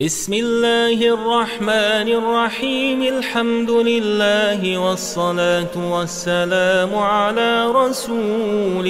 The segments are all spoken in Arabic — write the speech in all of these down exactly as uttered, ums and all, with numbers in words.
بسم الله الرحمن الرحيم. الحمد لله والصلاة والسلام على رسول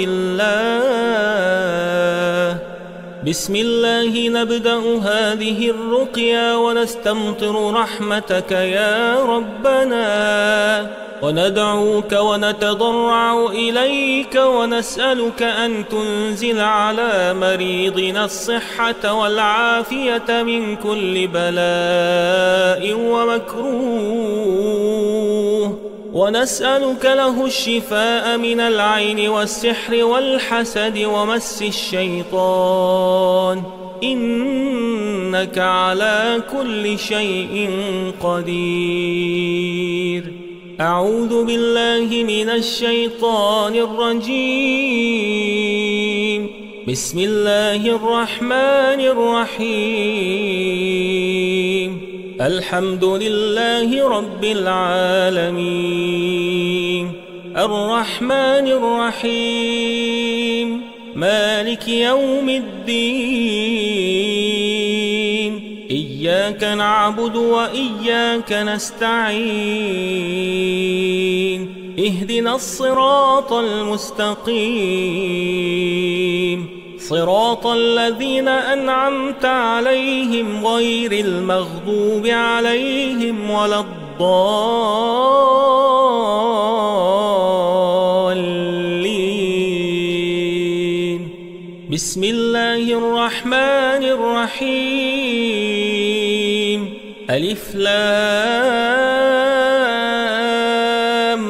الله. بسم الله نبدأ هذه الرقيا ونستمطر رحمتك يا ربنا، وندعوك ونتضرع إليك ونسألك أن تنزل على مريضنا الصحة والعافية من كل بلاء ومكروه، ونسألك له الشفاء من العين والسحر والحسد ومس الشيطان، إنك على كل شيء قدير. أعوذ بالله من الشيطان الرجيم. بسم الله الرحمن الرحيم. الحمد لله رب العالمين، الرحمن الرحيم، مالك يوم الدين، إياك نعبد وإياك نستعين، اهدنا الصراط المستقيم، صراط الذين أنعمت عليهم غير المغضوب عليهم ولا الضالين. بسم الله الرحمن الرحيم. ألف لام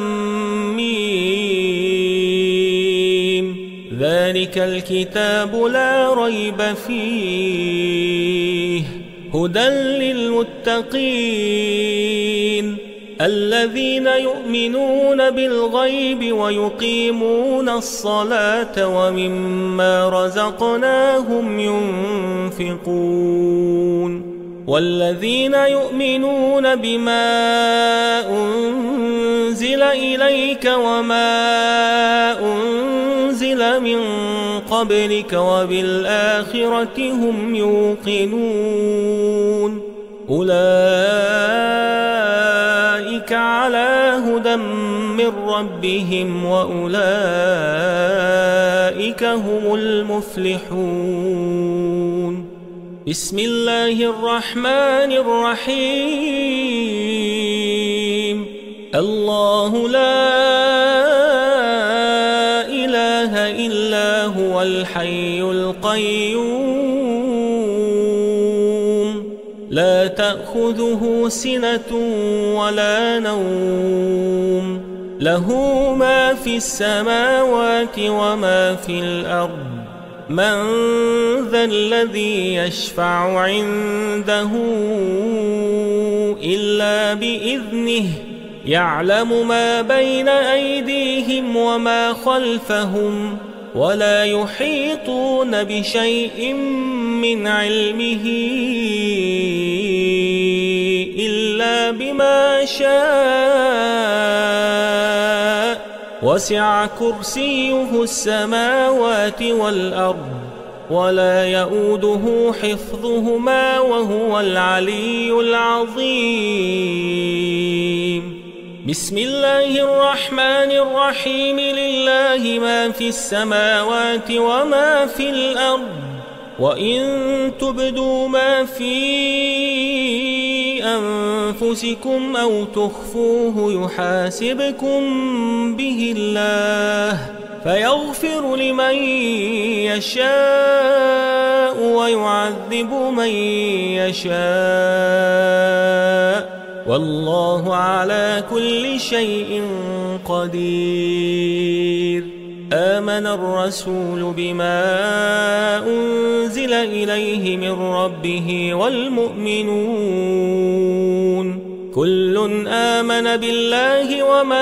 ميم، ذلك الكتاب لا ريب فيه، هدى للمتقين الذين يؤمنون بالغيب ويقيمون الصلاة ومما رزقناهم ينفقون، والذين يؤمنون بما أنزل إليك وما أنزل من قبلك وبالآخرة هم يوقنون، أولئك على هدى من ربهم وأولئك هم المفلحون. بسم الله الرحمن الرحيم. الله لا إله إلا هو الحي القيوم، لا تأخذه سنة ولا نوم، له ما في السماوات وما في الأرض، من ذا الذي يشفع عنده إلا بإذنه، يعلم ما بين أيديهم وما خلفهم، ولا يحيطون بشيء من علمه إلا بما شاء، وسع كرسيه السماوات والأرض، ولا يؤوده حفظهما وهو العلي العظيم. بسم الله الرحمن الرحيم. لله ما في السماوات وما في الأرض، وإن تبدوا ما في أنفسكم أو تخفوه يحاسبكم به الله، فيغفر لمن يشاء ويعذب من يشاء، والله على كل شيء قدير. آمن الرسول بما أنزل إليه من ربه والمؤمنون كل آمن بالله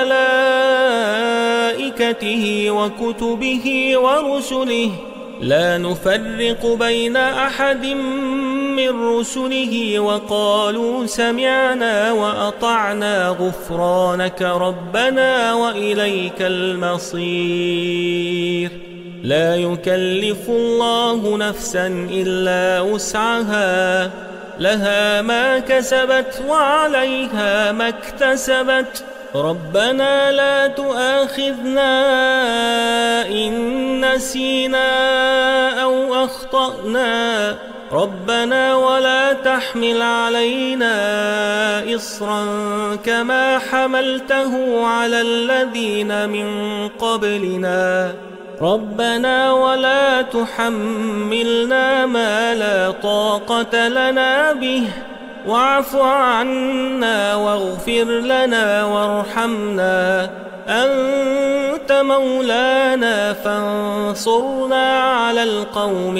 وملائكته وكتبه ورسله، لا نفرق بين أحد من رسله، وقالوا سمعنا وأطعنا غفرانك ربنا وإليك المصير. لا يكلف الله نفسا إلا وسعها، لها ما كسبت وعليها ما اكتسبت. ربنا لا تؤاخذنا إن نسينا أو أخطأنا. ربنا ولا تحمل علينا إصرا كما حملته على الذين من قبلنا. ربنا ولا تحملنا ما لا طاقة لنا به واعف عنا واغفر لنا وارحمنا أنت مولانا فانصرنا على القوم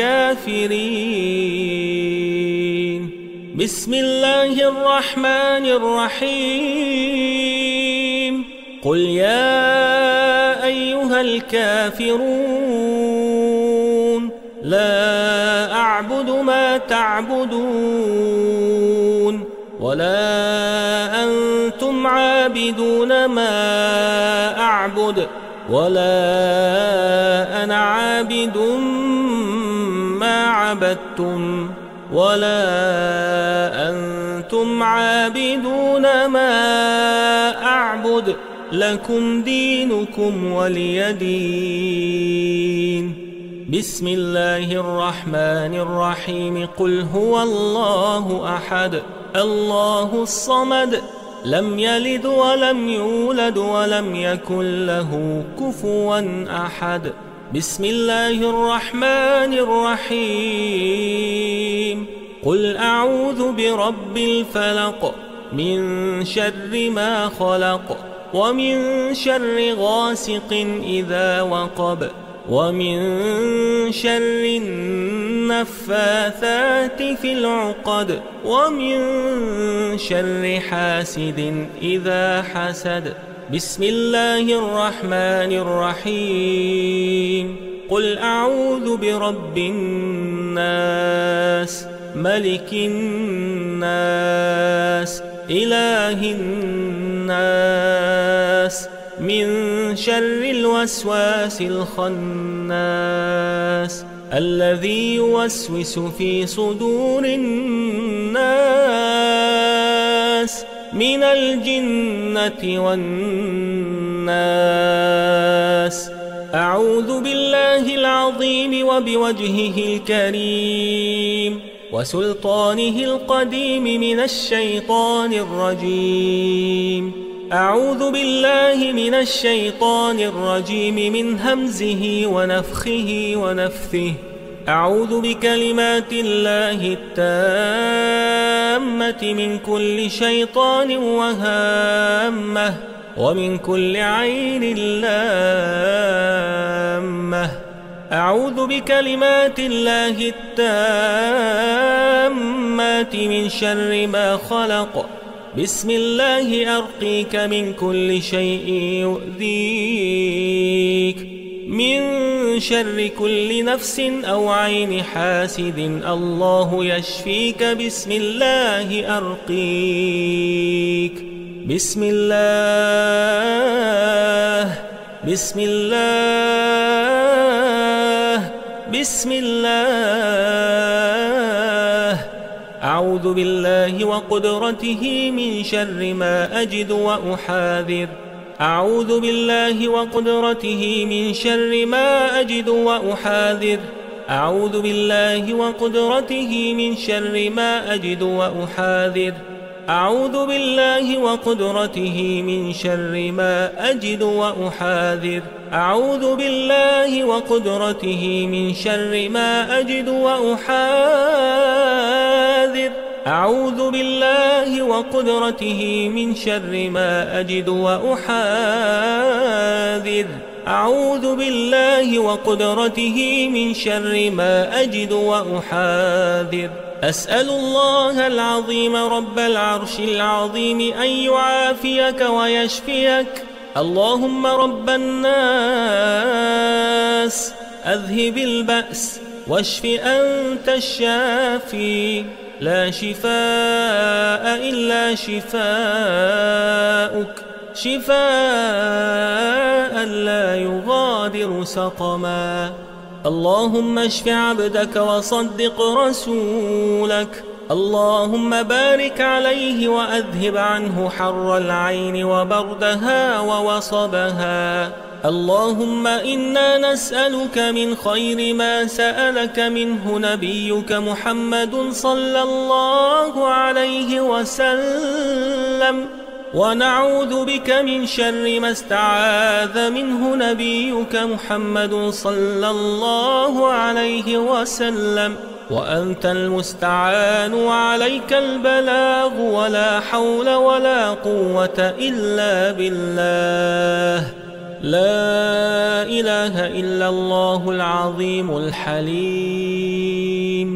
الكافرين. بسم الله الرحمن الرحيم. قل يا أيها الكافرون لا أعبد ما تعبدون ولا أنتم عابدون ما أعبد ولا أنا عابد ما عبدتم ولا أنتم عابدون ما أعبد لكم دينكم ولي دين. بسم الله الرحمن الرحيم. قل هو الله أحد الله الصمد لم يلد ولم يولد ولم يكن له كفوا أحد. بسم الله الرحمن الرحيم. قل أعوذ برب الفلق من شر ما خلق ومن شر غاسق إذا وقب ومن شر النفاثات في العقد ومن شر حاسد إذا حسد. بسم الله الرحمن الرحيم. قل أعوذ برب الناس ملك الناس إله الناس من شر الوسواس الخناس الذي يوسوس في صدور الناس من الجنة والناس. أعوذ بالله العظيم وبوجهه الكريم وسلطانه القديم من الشيطان الرجيم. أعوذ بالله من الشيطان الرجيم من همزه ونفخه ونفثه. أعوذ بكلمات الله التامة من كل شيطان وهامة ومن كل عين لامة. أعوذ بكلمات الله التامات من شر ما خلق. بسم الله أرقيك من كل شيء يؤذيك من شر كل نفس أو عين حاسد الله يشفيك. بسم الله أرقيك. بسم الله بسم الله بسم الله. أعوذ بالله وقدرته من شر ما أجد وأحاذر. أعوذ بالله وقدرته من شر ما أجد وأحاذر. أعوذ بالله وقدرته من شر ما أجد وأحاذر. أعوذ بالله وقدرته من شر ما أجد وأحاذر. أعوذ بالله وقدرته من شر ما أجد وأحاذر. أعوذ بالله وقدرته من شر ما أجد وأحاذر. أعوذ بالله وقدرته من شر ما أجد وأحاذر. أسأل الله العظيم رب العرش العظيم أن يعافيك ويشفيك. اللهم رب الناس أذهب البأس واشف أنت الشافي لا شفاء إلا شفاؤك شفاء لا يغادر سقما. اللهم اشف عبدك وصدق رسولك اللهم بارك عليه وأذهب عنه حر العين وبردها ووصبها. اللهم إنا نسألك من خير ما سألك منه نبيك محمد صلى الله عليه وسلم، ونعوذ بك من شر ما استعاذ منه نبيك محمد صلى الله عليه وسلم، وأنت المستعان وعليك البلاغ، ولا حول ولا قوة إلا بالله. لا إله إلا الله العظيم الحليم.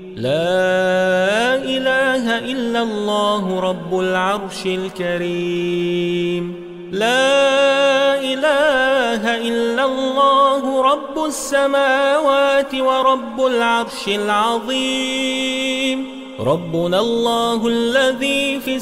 لا إله إلا الله رب العرش الكريم. لا إله إلا الله رب السماوات ورب العرش العظيم. ربنا الله الذي في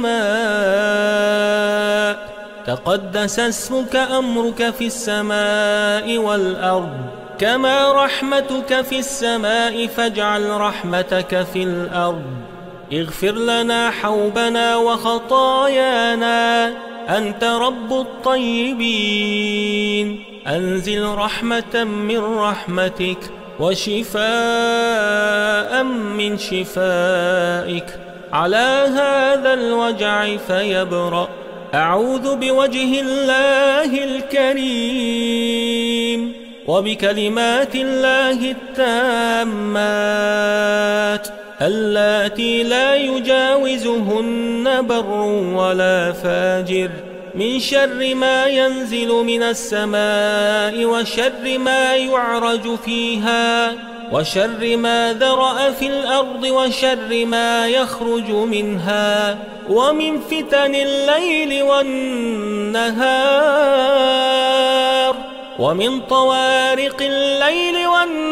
السماء، تقدس اسمك، أمرك في السماء والأرض، كما رحمتك في السماء فاجعل رحمتك في الأرض. اغفر لنا حوبنا وخطايانا، أنت رب الطيبين. أنزل رحمة من رحمتك وشفاء من شفائك على هذا الوجع فيبرأ. أعوذ بوجه الله الكريم وبكلمات الله التامات اللاتي لا يجاوزهن بر ولا فاجر، من شر ما ينزل من السماء، وشر ما يعرج فيها، وشر ما ذرأ في الأرض، وشر ما يخرج منها، ومن فتن الليل والنهار، ومن طوارق الليل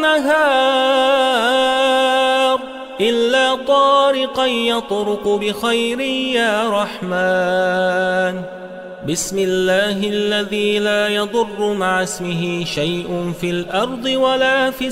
والنهار، إلا طارقا يطرق بخير يا رحمن. بسم الله الذي لا يضر مع اسمه شيء في الأرض ولا في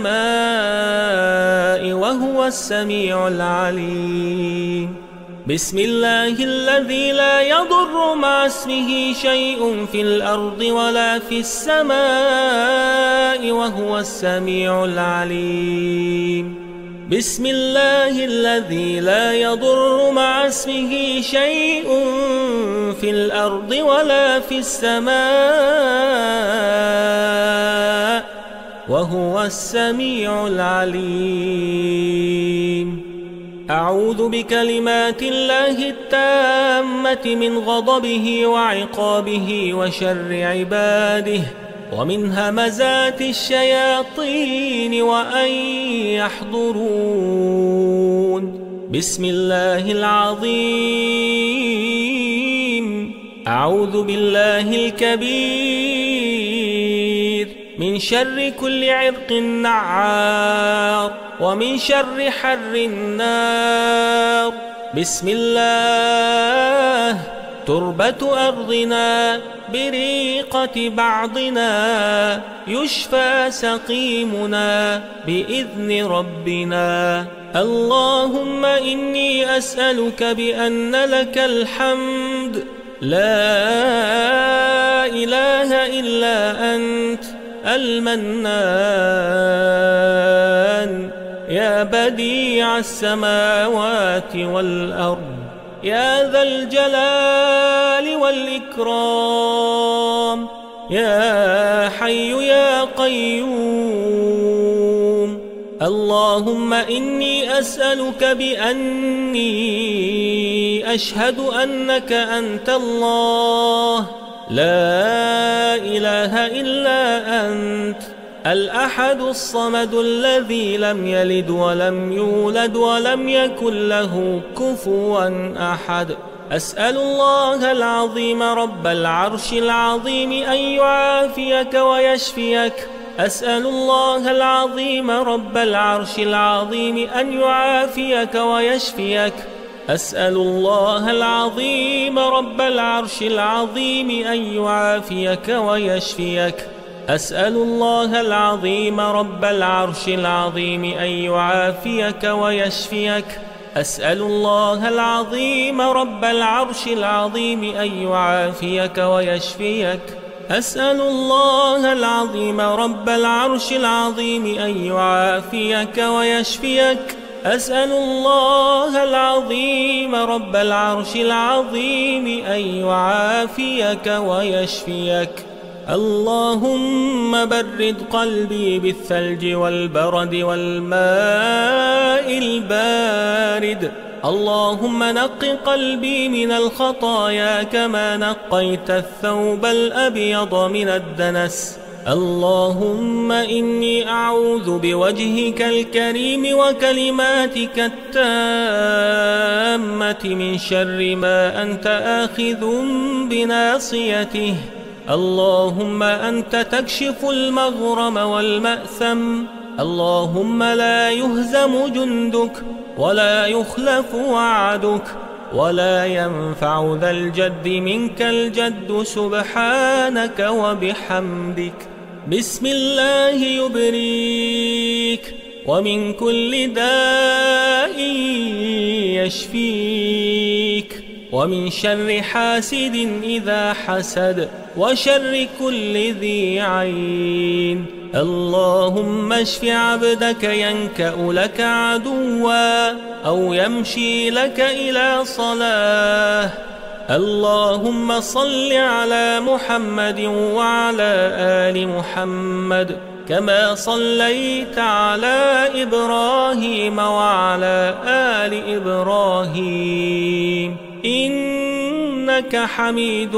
السماء وهو السميع العليم. بسم الله الذي لا يضر مع اسمه شيء في الأرض ولا في السماء وهو السميع العليم. بسم الله الذي لا يضر مع اسمه شيء في الأرض ولا في السماء وهو السميع العليم. أعوذ بكلمات الله التامة من غضبه وعقابه وشر عباده، ومن همزات الشياطين وأن يحضرون. بسم الله العظيم. أعوذ بالله الكبير من شر كل عرق نعار، ومن شر حر النار. بسم الله. تربة أرضنا بريقة بعضنا، يشفى سقيمنا بإذن ربنا. اللهم إني أسألك بأن لك الحمد، لا إله إلا أنت المنان، يا بديع السماوات والأرض، يا ذا الجلال والإكرام، يا حي يا قيوم. اللهم إني أسألك بأني أشهد أنك أنت الله، لا إله إلا أنت، الأحد الصمد الذي لم يلد ولم يولد ولم يكن له كفوا أحد. أسأل الله العظيم رب العرش العظيم أن يعافيك ويشفيك. أسأل الله العظيم رب العرش العظيم أن يعافيك ويشفيك. أسأل الله العظيم رب العرش العظيم أن يعافيك ويشفيك. أسأل الله العظيم رب العرش العظيم أن يعافيك ويشفيك. أسأل الله العظيم رب العرش العظيم أن يعافيك ويشفيك أسأل الله العظيم رب العرش العظيم أن يعافيك ويشفيك أسأل الله العظيم رب العرش العظيم أن يعافيك ويشفيك اللهم برد قلبي بالثلج والبرد والماء البارد اللهم نق قلبي من الخطايا كما نقيت الثوب الأبيض من الدنس اللهم إني أعوذ بوجهك الكريم وكلماتك التامة من شر ما أنت آخذ بناصيته اللهم أنت تكشف المغرم والمأثم اللهم لا يهزم جندك ولا يخلف وعدك ولا ينفع ذا الجد منك الجد سبحانك وبحمدك بسم الله يبريك ومن كل داء يشفيك ومن شر حاسد إذا حسد وشر كل ذي عين اللهم اشف عبدك ينكأ لك عدوا أو يمشي لك إلى صلاة اللهم صل على محمد وعلى آل محمد كما صليت على إبراهيم وعلى آل إبراهيم إنك حميد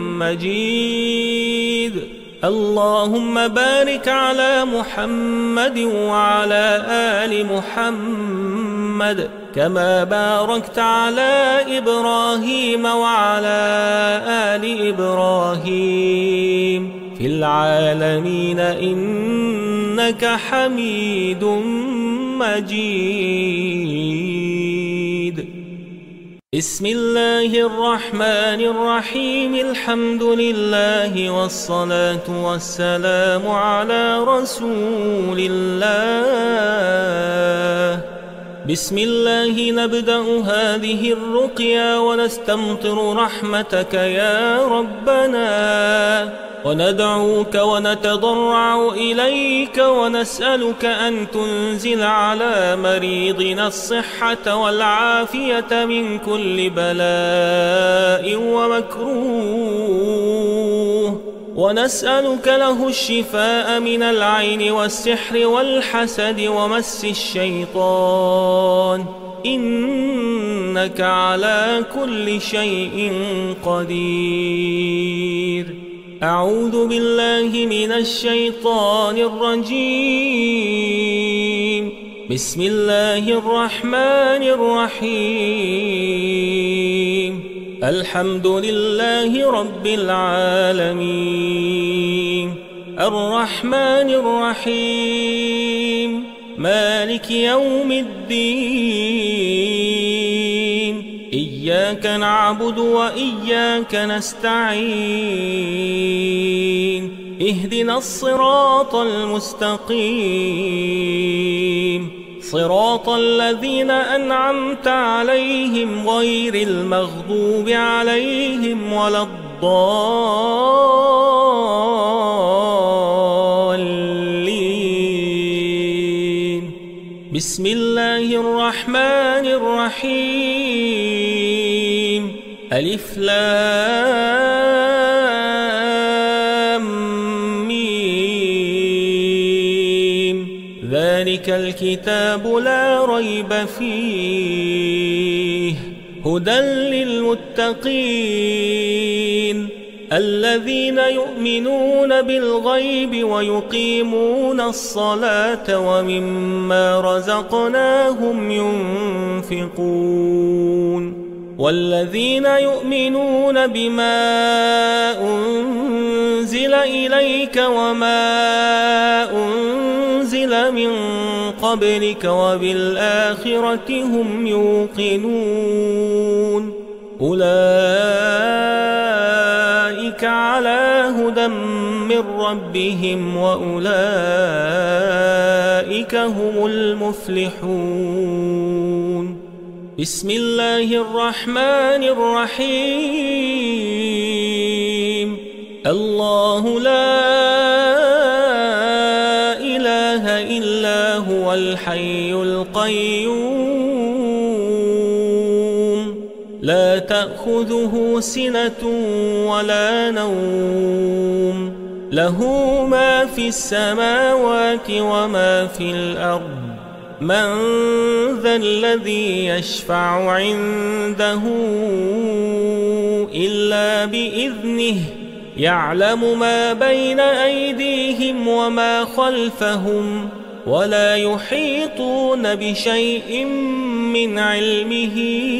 مجيد اللهم بارك على محمد وعلى آل محمد كما باركت على إبراهيم وعلى آل إبراهيم في العالمين إنك حميد مجيد بسم الله الرحمن الرحيم الحمد لله والصلاة والسلام على رسول الله بسم الله نبدأ هذه الرقيا ونستمطر رحمتك يا ربنا وندعوك ونتضرع إليك ونسألك أن تنزل على مريضنا الصحة والعافية من كل بلاء ومكروه ونسألك له الشفاء من العين والسحر والحسد ومس الشيطان إنك على كل شيء قدير أعوذ بالله من الشيطان الرجيم بسم الله الرحمن الرحيم الحمد لله رب العالمين الرحمن الرحيم مالك يوم الدين إياك نعبد وإياك نستعين اهدنا الصراط المستقيم صراط الذين أنعمت عليهم غير المغضوب عليهم ولا الضالين بسم الله الرحمن الرحيم ألف لام ذلك الكتاب لا ريب فيه هدى للمتقين الذين يؤمنون بالغيب ويقيمون الصلاة ومما رزقناهم ينفقون والذين يؤمنون بما أنزل إليك وما أنزل من قبلك وبالآخرة هم يوقنون أولئك على هدى من ربهم وأولئك هم المفلحون بسم الله الرحمن الرحيم. الله لا إله إلا هو الحي القيوم لا تأخذه سنة ولا نوم له ما في السماوات وما في الأرض من ذا الذي يشفع عنده إلا بإذنه يعلم ما بين أيديهم وما خلفهم ولا يحيطون بشيء من علمه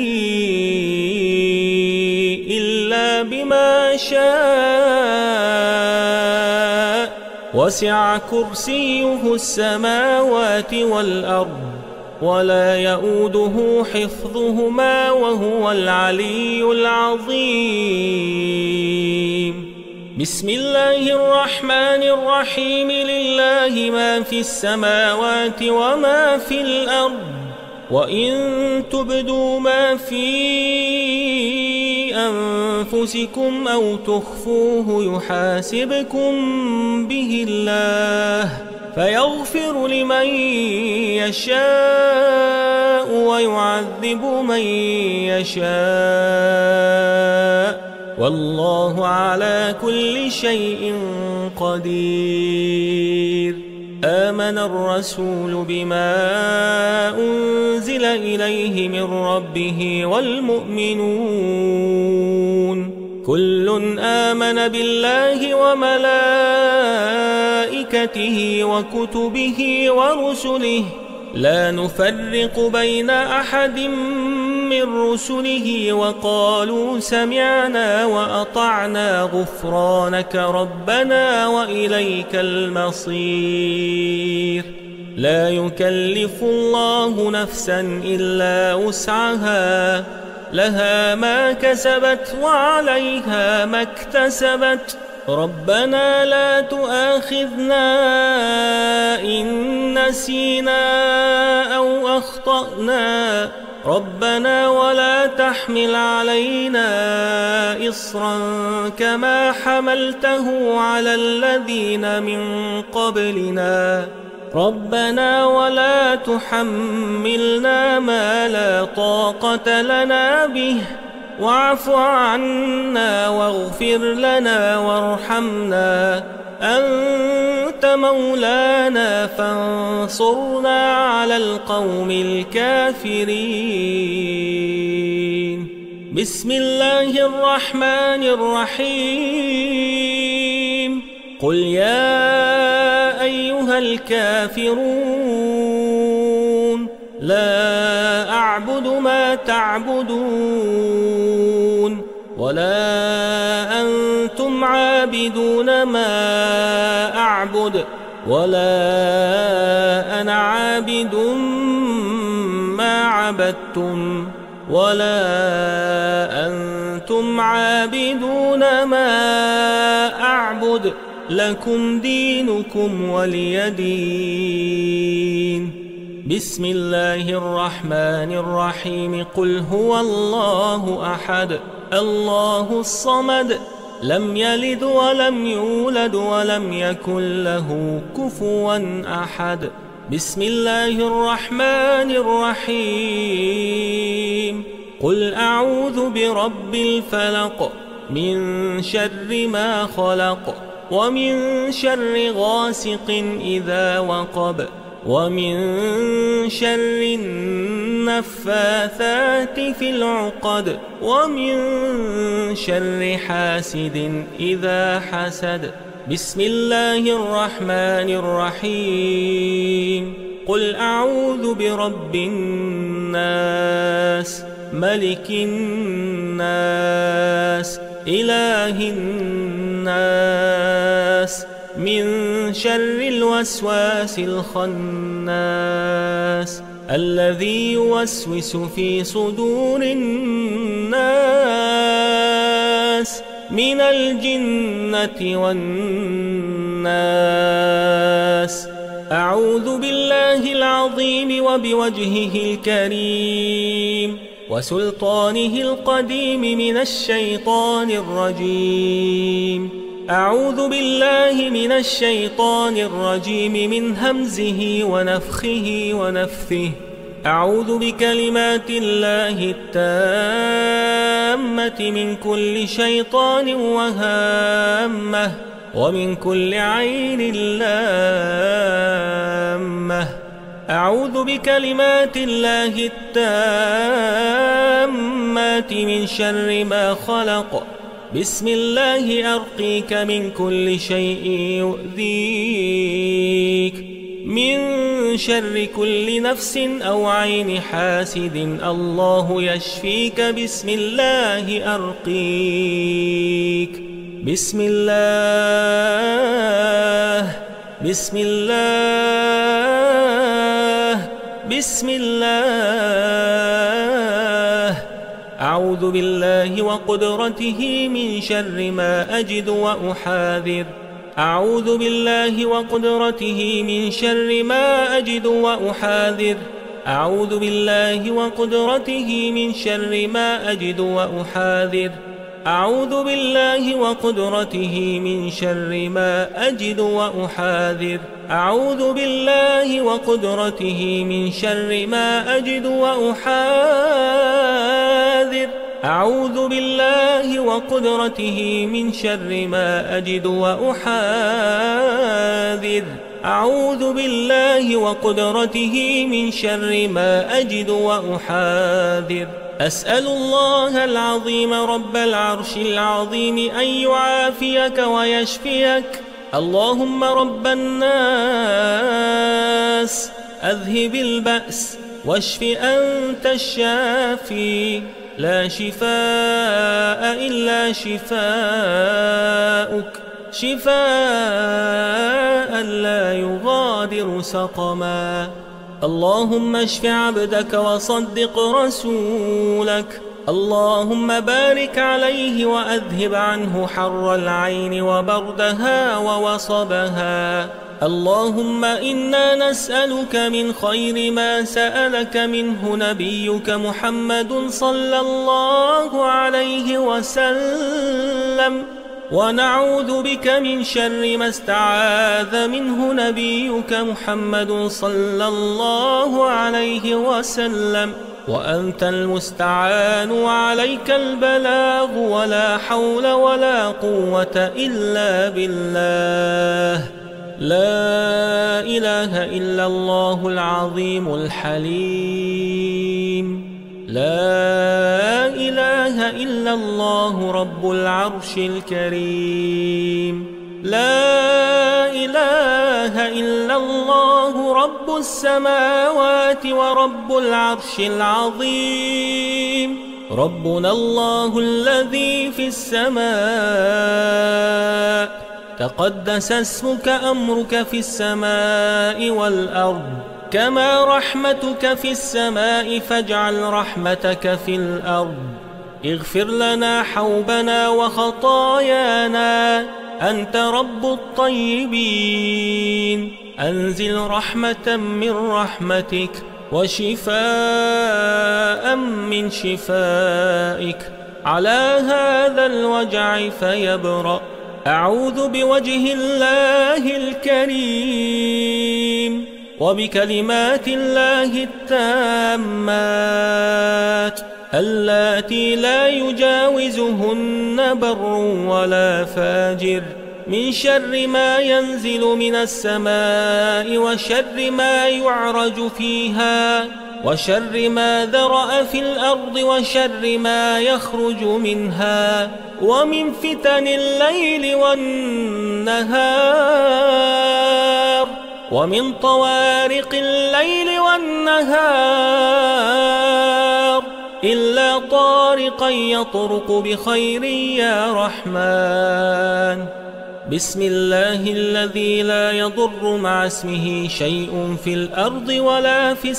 إلا بما شاء وسع كرسيه السماوات والأرض ولا يؤوده حفظهما وهو العلي العظيم. بسم الله الرحمن الرحيم. لله ما في السماوات وما في الأرض وإن تبدوا ما في أنفسكم أو تخفوه يحاسبكم به الله فيغفر لمن يشاء ويعذب من يشاء والله على كل شيء قدير. آمن الرسول بما أنزل إليه من ربه والمؤمنون كل آمن بالله وملائكته وكتبه ورسله لا نفرق بين أحد من رسله وقالوا سمعنا وأطعنا غفرانك ربنا وإليك المصير. لا يكلف الله نفسا إلا وسعها لها ما كسبت وعليها ما اكتسبت ربنا لا تؤاخذنا إن نسينا أو أخطأنا ربنا ولا تحمل علينا إصرا كما حملته على الذين من قبلنا ربنا ولا تحملنا ما لا طاقة لنا به واعف عنا واغفر لنا وارحمنا أنت مولانا فانصرنا على القوم الكافرين. بسم الله الرحمن الرحيم. قل يا أيها الكافرون لا أعبد ما تعبدون ولا أنتم عابدون ما أعبد ولا أنا عابد ما عبدتم ولا أنتم عابدون ما أعبد لكم دينكم ولي دين. بسم الله الرحمن الرحيم. قل هو الله أحد الله الصمد لم يلد ولم يولد ولم يكن له كفوا أحد. بسم الله الرحمن الرحيم. قل أعوذ برب الفلق من شر ما خلق ومن شر غاسق إذا وقب ومن شر النفاثات في العقد ومن شر حاسد إذا حسد. بسم الله الرحمن الرحيم. قل أعوذ برب الناس ملك الناس إله الناس من شر الوسواس الخناس الذي يوسوس في صدور الناس من الجنة والناس. أعوذ بالله العظيم وبوجهه الكريم وسلطانه القديم من الشيطان الرجيم. أعوذ بالله من الشيطان الرجيم من همزه ونفخه ونفثه. أعوذ بكلمات الله التامة من كل شيطان وهامة ومن كل عين لامة. أعوذ بكلمات الله التامات من شر ما خلق. بسم الله أرقيك من كل شيء يؤذيك، من شر كل نفس أو عين حاسد الله يشفيك. بسم الله أرقيك. بسم الله بسم الله بسم الله. أعوذ بالله وقدرته من شر ما أجد وأحاذر. أعوذ بالله وقدرته من شر ما أجد وأحاذر. أعوذ بالله وقدرته من شر ما أجد وأحاذر. أعوذ بالله وقدرته من شر ما أجد وأحاذر. أعوذ بالله وقدرته من شر ما أجد وأحاذر. أعوذ بالله وقدرته من شر ما أجد وأحاذر. أعوذ بالله وقدرته من شر ما أجد وأحاذر. أسأل الله العظيم رب العرش العظيم أن يعافيك ويشفيك. اللهم رب الناس أذهب البأس واشف أنت الشافي، لا شفاء إلا شفاؤك، شفاء لا يغادر سقما. اللهم اشف عبدك وصدق رسولك. اللهم بارك عليه وأذهب عنه حر العين وبردها ووصبها. اللهم إنا نسألك من خير ما سألك منه نبيك محمد صلى الله عليه وسلم، ونعوذ بك من شر ما استعاذ منه نبيك محمد صلى الله عليه وسلم. وأنت المستعان وعليك البلاغ، ولا حول ولا قوة إلا بالله. لا إله إلا الله العظيم الحليم. لا إله إلا الله رب العرش الكريم. لا إله إلا الله رب السماوات ورب العرش العظيم. ربنا الله الذي في السماء، تقدس اسمك، أمرك في السماء والأرض، كما رحمتك في السماء فاجعل رحمتك في الأرض. اغفر لنا حوبنا وخطايانا، أنت رب الطيبين. أنزل رحمة من رحمتك وشفاء من شفائك على هذا الوجع فيبرأ. أعوذ بوجه الله الكريم وبكلمات الله التامات اللاتي لا يجاوزهن بر ولا فاجر، من شر ما ينزل من السماء وشر ما يعرج فيها وشر ما ذرأ في الأرض وشر ما يخرج منها، ومن فتن الليل والنهار، ومن طوارق الليل والنهار، إلا طارقا يطرق بخير يا رحمن. بسم الله الذي لا يضر مع اسمه شيء في الأرض ولا في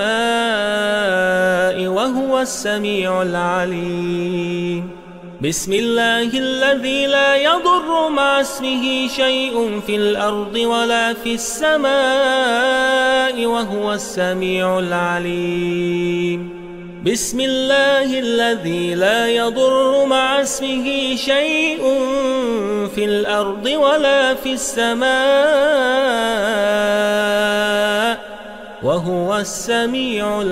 السماء وهو السميع العليم. بسم الله الذي لا يضر مع اسمه شيء في الأرض ولا في السماء وهو السميع العليم. بسم الله الذي لا يضر مع اسمه شيء في الأرض ولا في السماء وهو السميع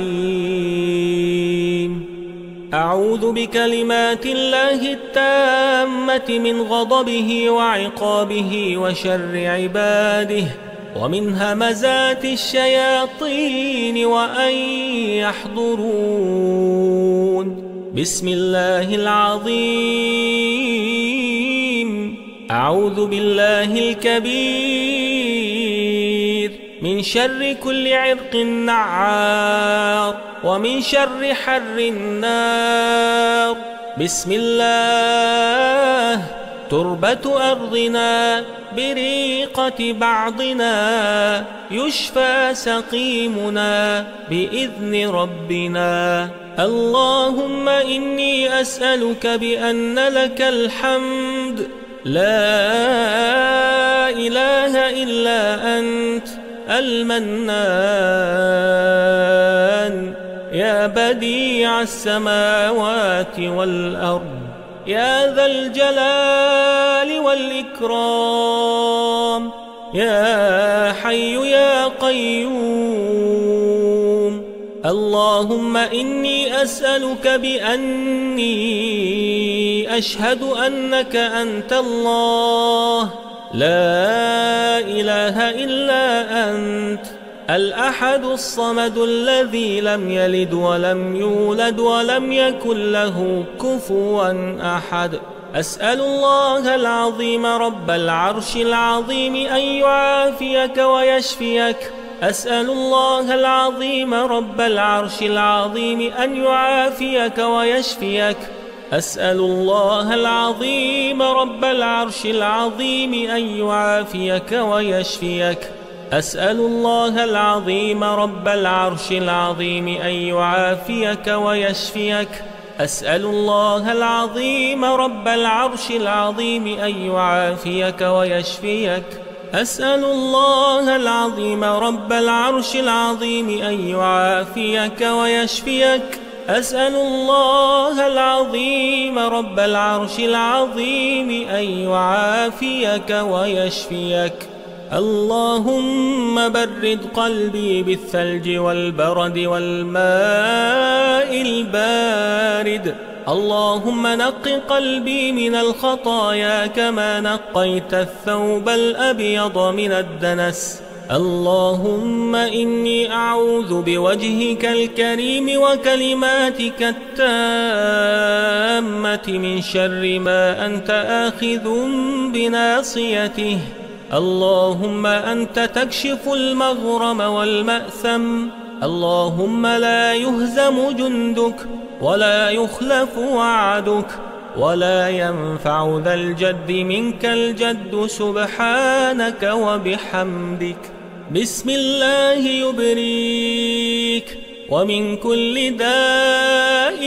العليم. أعوذ بكلمات الله التامة من غضبه وعقابه وشر عباده ومن همزات الشياطين وأن يحضرون. بسم الله العظيم. أعوذ بالله الكبير من شر كل عرق نعار ومن شر حر النار. بسم الله. تربة أرضنا بريقة بعضنا يشفى سقيمنا بإذن ربنا. اللهم إني أسألك بأن لك الحمد لا إله إلا أنت المنان يا بديع السماوات والأرض يا ذا الجلال والإكرام يا حي يا قيوم. اللهم إني أسألك بأني أشهد أنك أنت الله لا إله إلا أنت الأحد الصمد الذي لم يلد ولم يولد ولم يكن له كفوا أحد. أسأل الله العظيم رب العرش العظيم أن يعافيك ويشفيك. أسأل الله العظيم رب العرش العظيم أن يعافيك ويشفيك. أسأل الله العظيم رب العرش العظيم أن يعافيك ويشفيك. أسأل الله العظيم رب العرش العظيم أن يعافيك ويشفيك. أسأل الله العظيم رب العرش العظيم أن يعافيك ويشفيك. أسأل الله العظيم رب العرش العظيم أن يعافيك ويشفيك. أسأل الله العظيم رب العرش العظيم أن يعافيك ويشفيك. اللهم برد قلبي بالثلج والبرد والماء البارد. اللهم نق قلبي من الخطايا كما نقيت الثوب الأبيض من الدنس. اللهم إني أعوذ بوجهك الكريم وكلماتك التامة من شر ما أنت آخذ بناصيته. اللهم أنت تكشف المغرم والمأثم. اللهم لا يهزم جندك ولا يخلف وعدك ولا ينفع ذا الجد منك الجد سبحانك وبحمدك. بسم الله يبريك ومن كل داء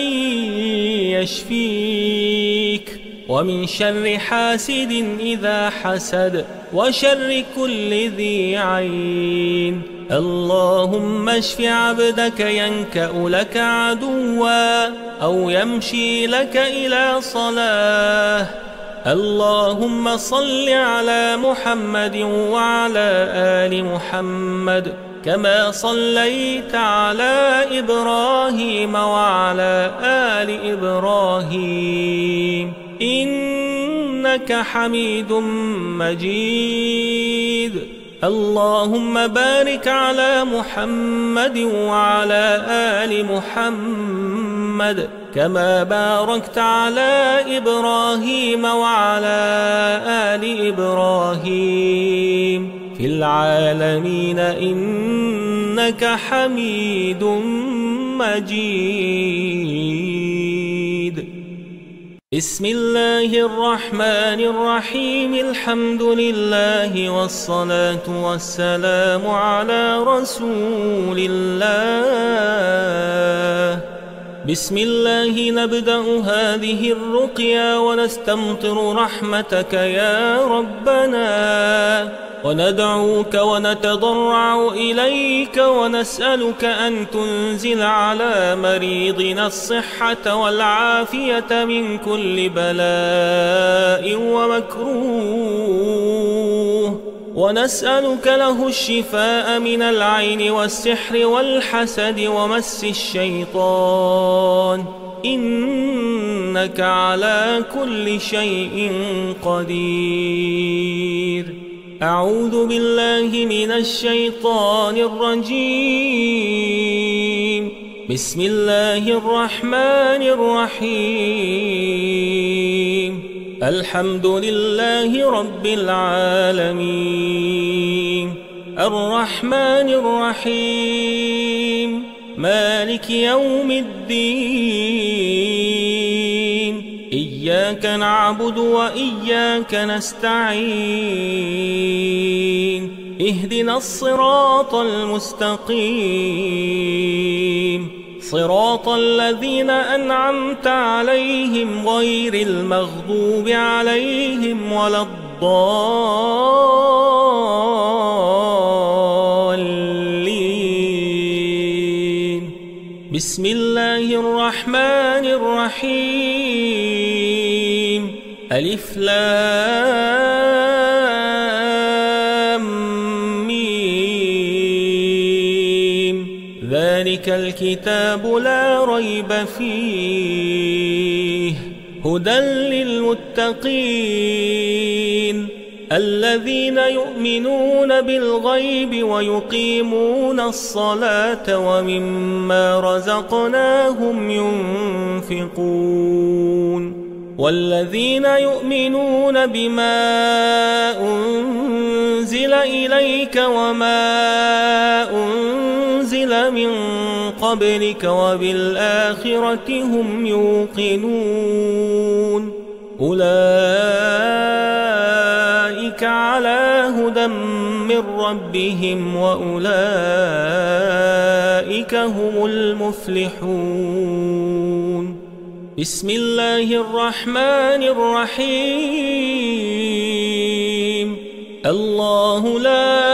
يشفيك ومن شر حاسد إذا حسد وشر كل ذي عين. اللهم اشف عبدك ينكأ لك عدوا أو يمشي لك إلى صلاة. اللهم صل على محمد وعلى آل محمد كما صليت على إبراهيم وعلى آل إبراهيم إنك حميد مجيد. اللهم بارك على محمد وعلى آل محمد كما باركت على إبراهيم وعلى آل إبراهيم في العالمين إنك حميد مجيد. بسم الله الرحمن الرحيم. الحمد لله والصلاة والسلام على رسول الله. بسم الله نبدأ هذه الرقيا ونستمطر رحمتك يا ربنا وندعوك ونتضرع إليك ونسألك أن تنزل على مريضنا الصحة والعافية من كل بلاء ومكروه، ونسألك له الشفاء من العين والسحر والحسد ومس الشيطان، إنك على كل شيء قدير. أعوذ بالله من الشيطان الرجيم. بسم الله الرحمن الرحيم. الحمد لله رب العالمين، الرحمن الرحيم، مالك يوم الدين، إياك نعبد وإياك نستعين، اهدنا الصراط المستقيم، صراط الذين أنعمت عليهم غير المغضوب عليهم ولا الضالين. بسم الله الرحمن الرحيم. ألف لام ميم. ذلك الكتاب لا ريب فيه، هدى للمتقين الذين يؤمنون بالغيب ويقيمون الصلاة ومما رزقناهم ينفقون، والذين يؤمنون بما أنزل إليك وما أنزل من قبلك وبالآخرة هم يوقنون، أولئك على هدى من ربهم وأولئك هم المفلحون. بسم الله الرحمن الرحيم. الله لا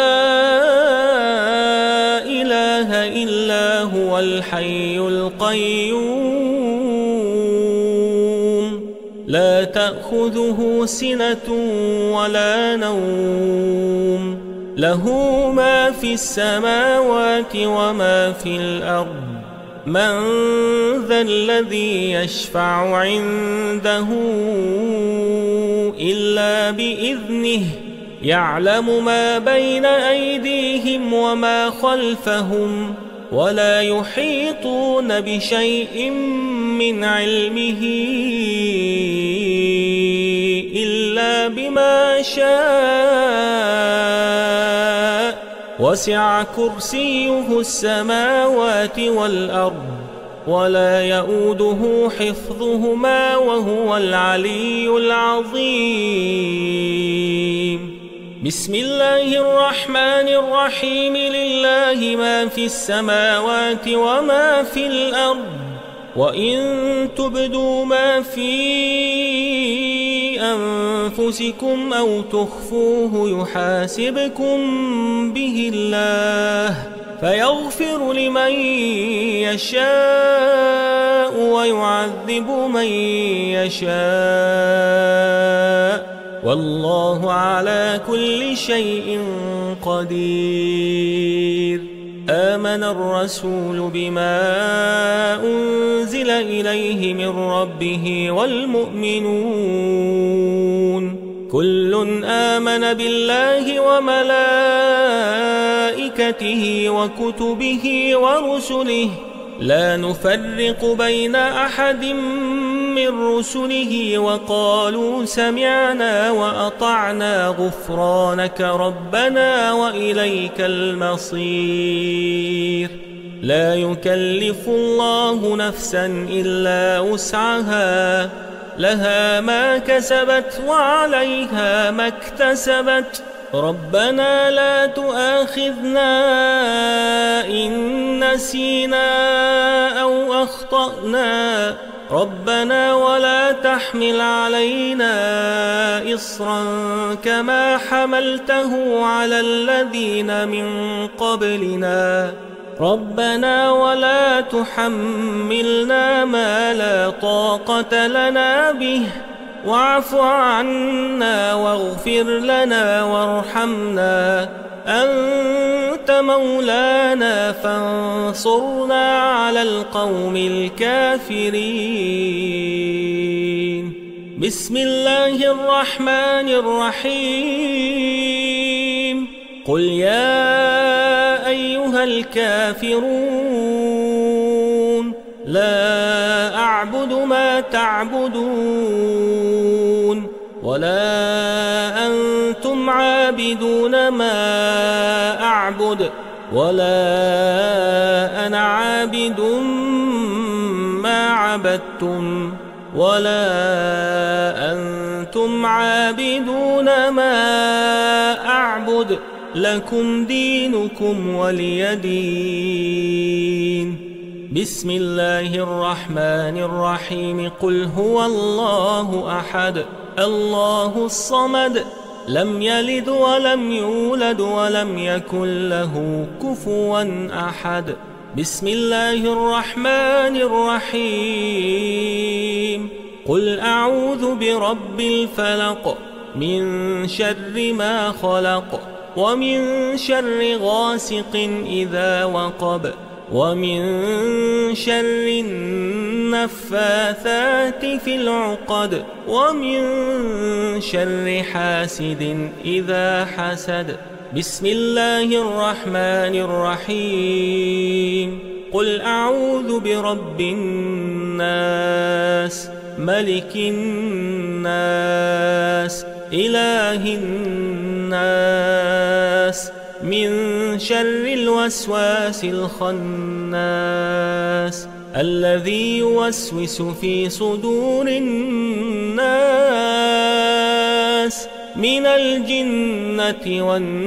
إله إلا هو الحي القيوم، لا تأخذه سنة ولا نوم، له ما في السماوات وما في الأرض، من ذا الذي يشفع عنده إلا بإذنه، يعلم ما بين أيديهم وما خلفهم، ولا يحيطون بشيء من علمه إلا بما شاء، وسع كرسيه السماوات والأرض، ولا يؤوده حفظهما وهو العلي العظيم. بسم الله الرحمن الرحيم. لله ما في السماوات وما في الأرض، وإن تبدوا ما في أنفسكم أو تخفوه يحاسبكم به الله، فيغفر لمن يشاء ويعذب من يشاء، والله على كل شيء قدير. آمن الرسول بما أنزل إليه من ربه والمؤمنون كل آمن بالله وملائكته وكتبه ورسله، لا نفرق بين أحد من رسله، وقالوا سمعنا وأطعنا غفرانك ربنا وإليك المصير. لا يكلف الله نفسا إلا وسعها، لها ما كسبت وعليها ما اكتسبت، ربنا لا تؤاخذنا إن نسينا أو أخطأنا، ربنا ولا تحمل علينا إصرا كما حملته على الذين من قبلنا ربنا ولا تحملنا ما لا طاقة لنا به واعف عنا واغفر لنا وارحمنا أنت مولانا فانصرنا على القوم الكافرين. بسم الله الرحمن الرحيم. قل يا أيها الكافرون لا أعبد ما تعبدون ولا أنتم عابدون ما أعبد ولا أنا عابد ما عبدتم ولا أنتم عابدون ما أعبد لكم دينكم ولي دين. بسم الله الرحمن الرحيم. قل هو الله أحد الله الصمد لم يلد ولم يولد ولم يكن له كفوا أحد. بسم الله الرحمن الرحيم. قل أعوذ برب الفلق من شر ما خلق ومن شر غاسق إذا وقب ومن شر النفاثات في العقد ومن شر حاسد إذا حسد. بسم الله الرحمن الرحيم. قل أعوذ برب الناس ملك الناس إله الناس من شر الوسواس الخناس الذي يوسوس في صدور الناس من الجنة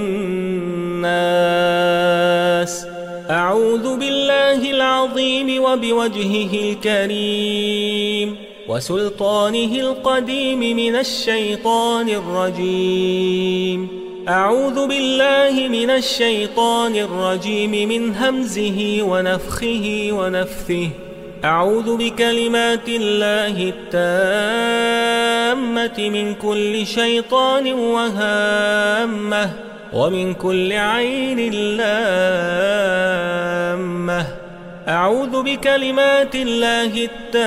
والناس. أعوذ بالله العظيم وبوجهه الكريم وسلطانه القديم من الشيطان الرجيم. أعوذ بالله من الشيطان الرجيم من همزه ونفخه ونفثه. أعوذ بكلمات الله التامة من كل شيطان وهامة ومن كل عين لامة. أعوذ بكلمات الله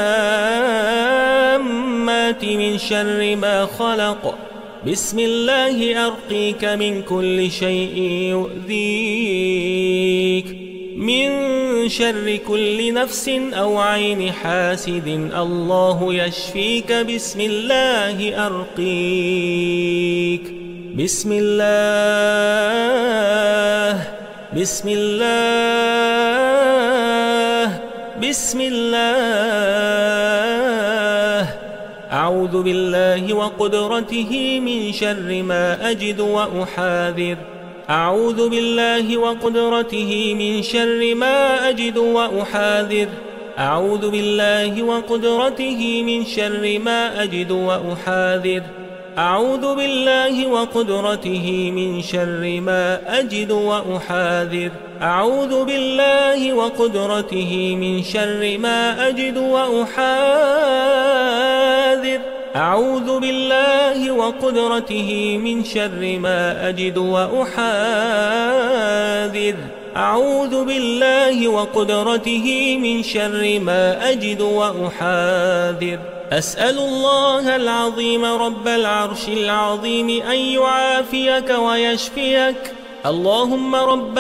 التامات من شر ما خلق. بسم الله أرقيك من كل شيء يؤذيك من شر كل نفس أو عين حاسد الله يشفيك. بسم الله أرقيك. بسم الله بسم الله بسم الله. أعوذ بالله وقدرته من شر ما أجد وأحاذر. أعوذ بالله وقدرته من شر ما أجد وأحاذر. أعوذ بالله وقدرته من شر ما أجد وأحاذر. أعوذ بالله وقدرته من شر ما أجد وأحاذر. أعوذ بالله وقدرته من شر ما أجد وأحاذر. أعوذ بالله وقدرته من شر ما أجد وأحاذر. أعوذ بالله وقدرته من شر ما أجد وأحاذر. أسأل الله العظيم رب العرش العظيم أن يعافيك ويشفيك. اللهم رب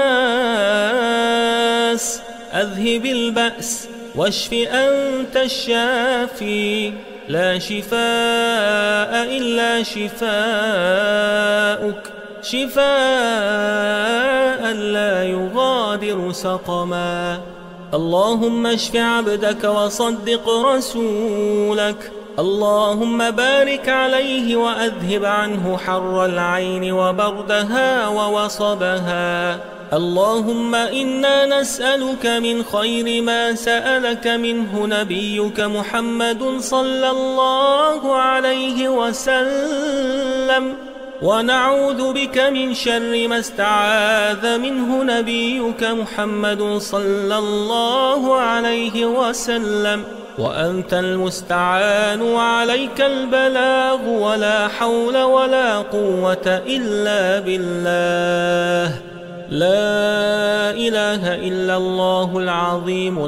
الناس أذهب البأس واشف أنت الشافي لا شفاء إلا شفاؤك شفاء لا يغادر سقما. اللهم اشف عبدك وصدق رسولك. اللهم بارك عليه وأذهب عنه حر العين وبردها ووصبها. اللهم إنا نسألك من خير ما سألك منه نبيك محمد صلى الله عليه وسلم، ونعوذ بك من شر ما استعاذ منه نبيك محمد صلى الله عليه وسلم، وأنت المستعان وعليك البلاغ، ولا حول ولا قوة إلا بالله. لا إله إلا الله العظيم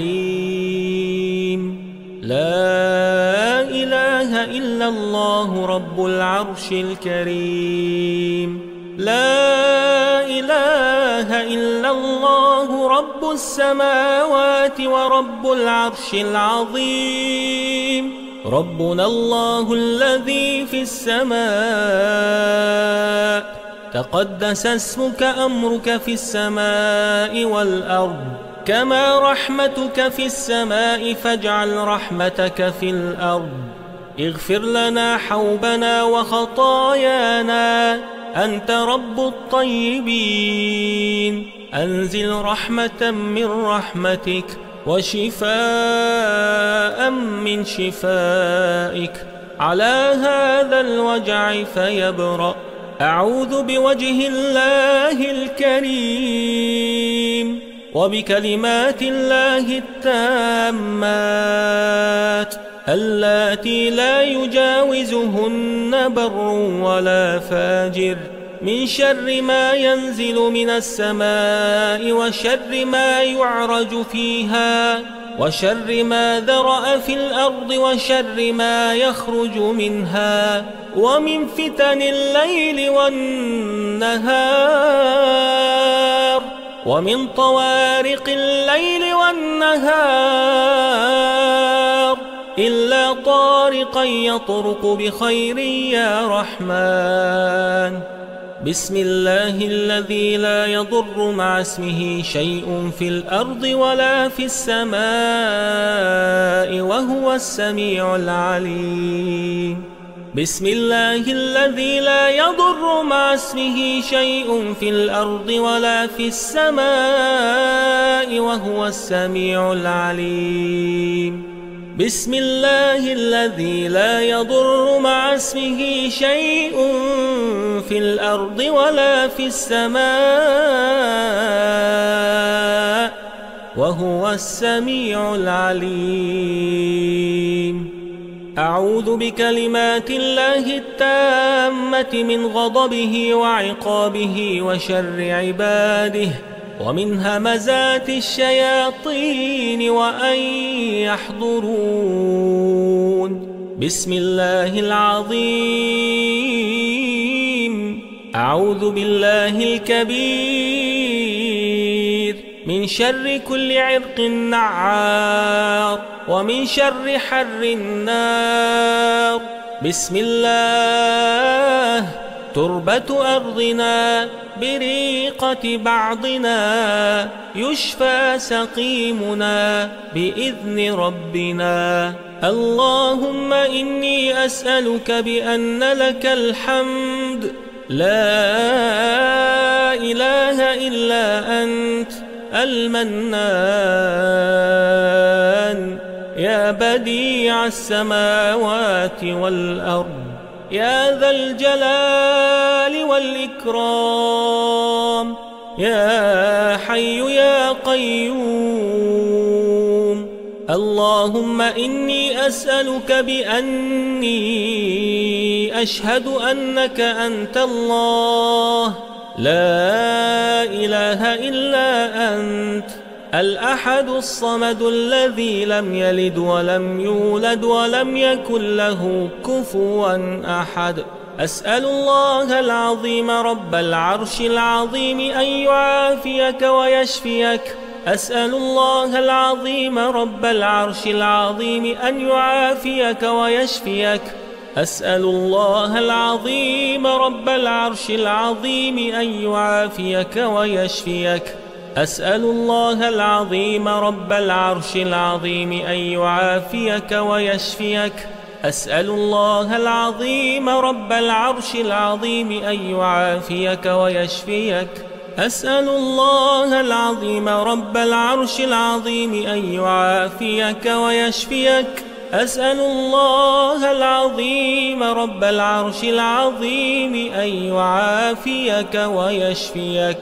الحليم، لا إله إلا الله رب العرش الكريم، لا إله إلا الله رب السماوات ورب العرش العظيم. ربنا الله الذي في السماء، تقدس اسمك، أمرك في السماء والأرض، كما رحمتك في السماء فاجعل رحمتك في الأرض. اغفر لنا حوبنا وخطايانا، أنت رب الطيبين. أنزل رحمة من رحمتك وشفاء من شفائك على هذا الوجع فيبرأ. أعوذ بوجه الله الكريم وبكلمات الله التامات اللاتي لا يجاوزهن بر ولا فاجر، من شر ما ينزل من السماء، وشر ما يعرج فيها، وشر ما ذرأ في الأرض، وشر ما يخرج منها، ومن فتن الليل والنهار، ومن طوارق الليل والنهار، إلا طارقا يطرق بخير يا رحمن. بسم الله الذي لا يضر مع اسمه شيء في الأرض ولا في السماء وهو السميع العليم. بسم الله الذي لا يضر مع اسمه شيء في الأرض ولا في السماء وهو السميع العليم. بسم الله الذي لا يضر مع اسمه شيء في الأرض ولا في السماء وهو السميع العليم. أعوذ بكلمات الله التامة من غضبه وعقابه وشر عباده، ومن همزات الشياطين وأن يحضرون. بسم الله العظيم. أعوذ بالله الكبير من شر كل عرق نعار، ومن شر حر النار. بسم الله. تربة أرضنا بريقة بعضنا، يشفى سقيمنا بإذن ربنا. اللهم إني أسألك بأن لك الحمد، لا إله إلا أنت المنان، يا بديع السماوات والأرض، يا ذا الجلال والإكرام، يا حي يا قيوم. اللهم إني أسألك بأني أشهد أنك أنت الله، لا إله إلا أنت، الأحد الصمد الذي لم يلد ولم يولد ولم يكن له كفوا أحد. أسأل الله العظيم رب العرش العظيم أن يعافيك ويشفيك. أسأل الله العظيم رب العرش العظيم أن يعافيك ويشفيك. أسأل الله العظيم رب العرش العظيم أن يعافيك ويشفيك. أسأل الله العظيم رب العرش العظيم أن يعافيك ويشفيك. أسأل الله العظيم رب العرش العظيم أن يعافيك ويشفيك. أسأل الله العظيم رب العرش العظيم أن يعافيك ويشفيك. أسأل الله العظيم رب العرش العظيم أن يعافيك ويشفيك.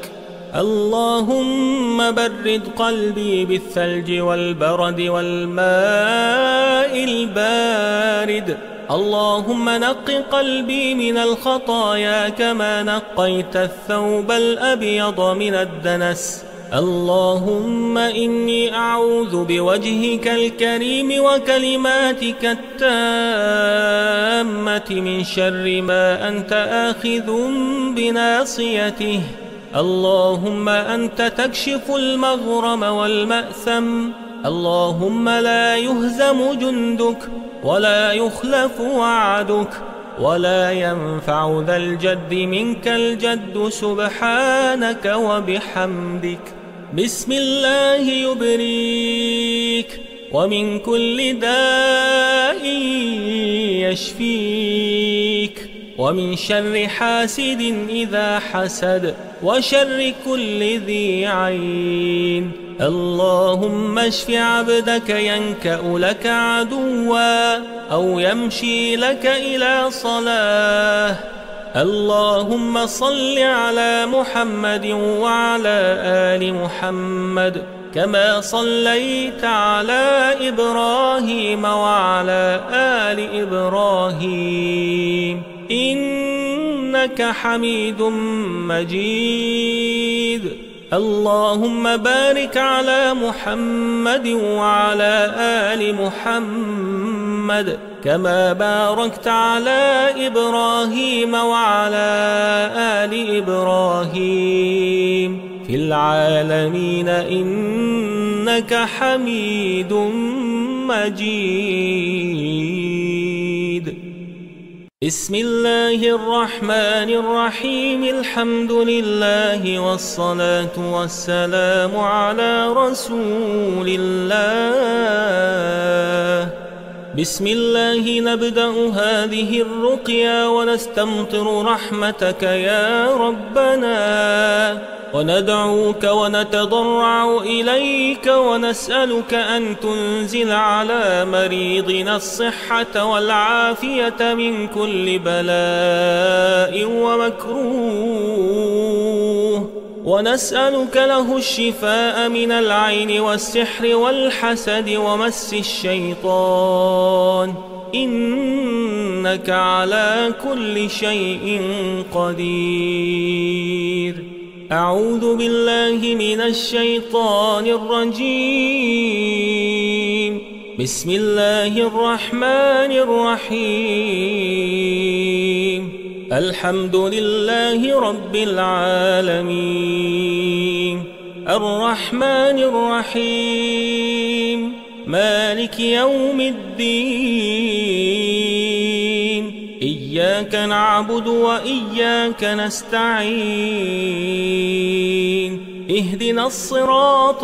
اللهم برد قلبي بالثلج والبرد والماء البارد. اللهم نق قلبي من الخطايا كما نقيت الثوب الأبيض من الدنس. اللهم إني أعوذ بوجهك الكريم وكلماتك التامة من شر ما أنت آخذ بناصيته. اللهم أنت تكشف المغرم والمأثم. اللهم لا يهزم جندك ولا يخلف وعدك ولا ينفع ذا الجد منك الجد سبحانك وبحمدك. بسم الله يبريك ومن كل داء يشفيك ومن شر حاسد إذا حسد وشر كل ذي عين. اللهم اشف عبدك ينكأ لك عدوا أو يمشي لك إلى صلاة. اللهم صل على محمد وعلى آل محمد كما صليت على إبراهيم وعلى آل إبراهيم إنك حميد مجيد. اللهم بارك على محمد وعلى آل محمد كما باركت على إبراهيم وعلى آل إبراهيم في العالمين إنك حميد مجيد. بسم الله الرحمن الرحيم. الحمد لله والصلاة والسلام على رسول الله. بسم الله نبدأ هذه الرقيا ونستمطر رحمتك يا ربنا وندعوك ونتضرع إليك ونسألك أن تنزل على مريضنا الصحة والعافية من كل بلاء ومكروه ونسألك له الشفاء من العين والسحر والحسد ومس الشيطان إنك على كل شيء قدير. أعوذ بالله من الشيطان الرجيم. بسم الله الرحمن الرحيم. الحمد لله رب العالمين الرحمن الرحيم مالك يوم الدين. إياك نعبد وإياك نستعين. اهدنا الصراط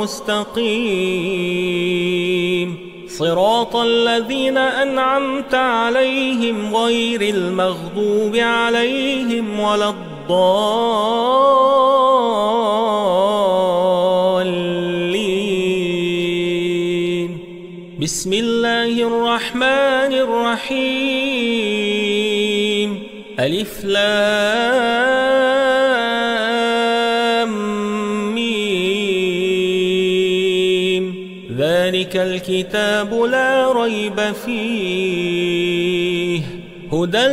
المستقيم صراط الذين أنعمت عليهم غير المغضوب عليهم ولا الضالين. بسم الله الرحمن الرحيم. ألف لام ميم. ذلك الكتاب لا ريب فيه هدى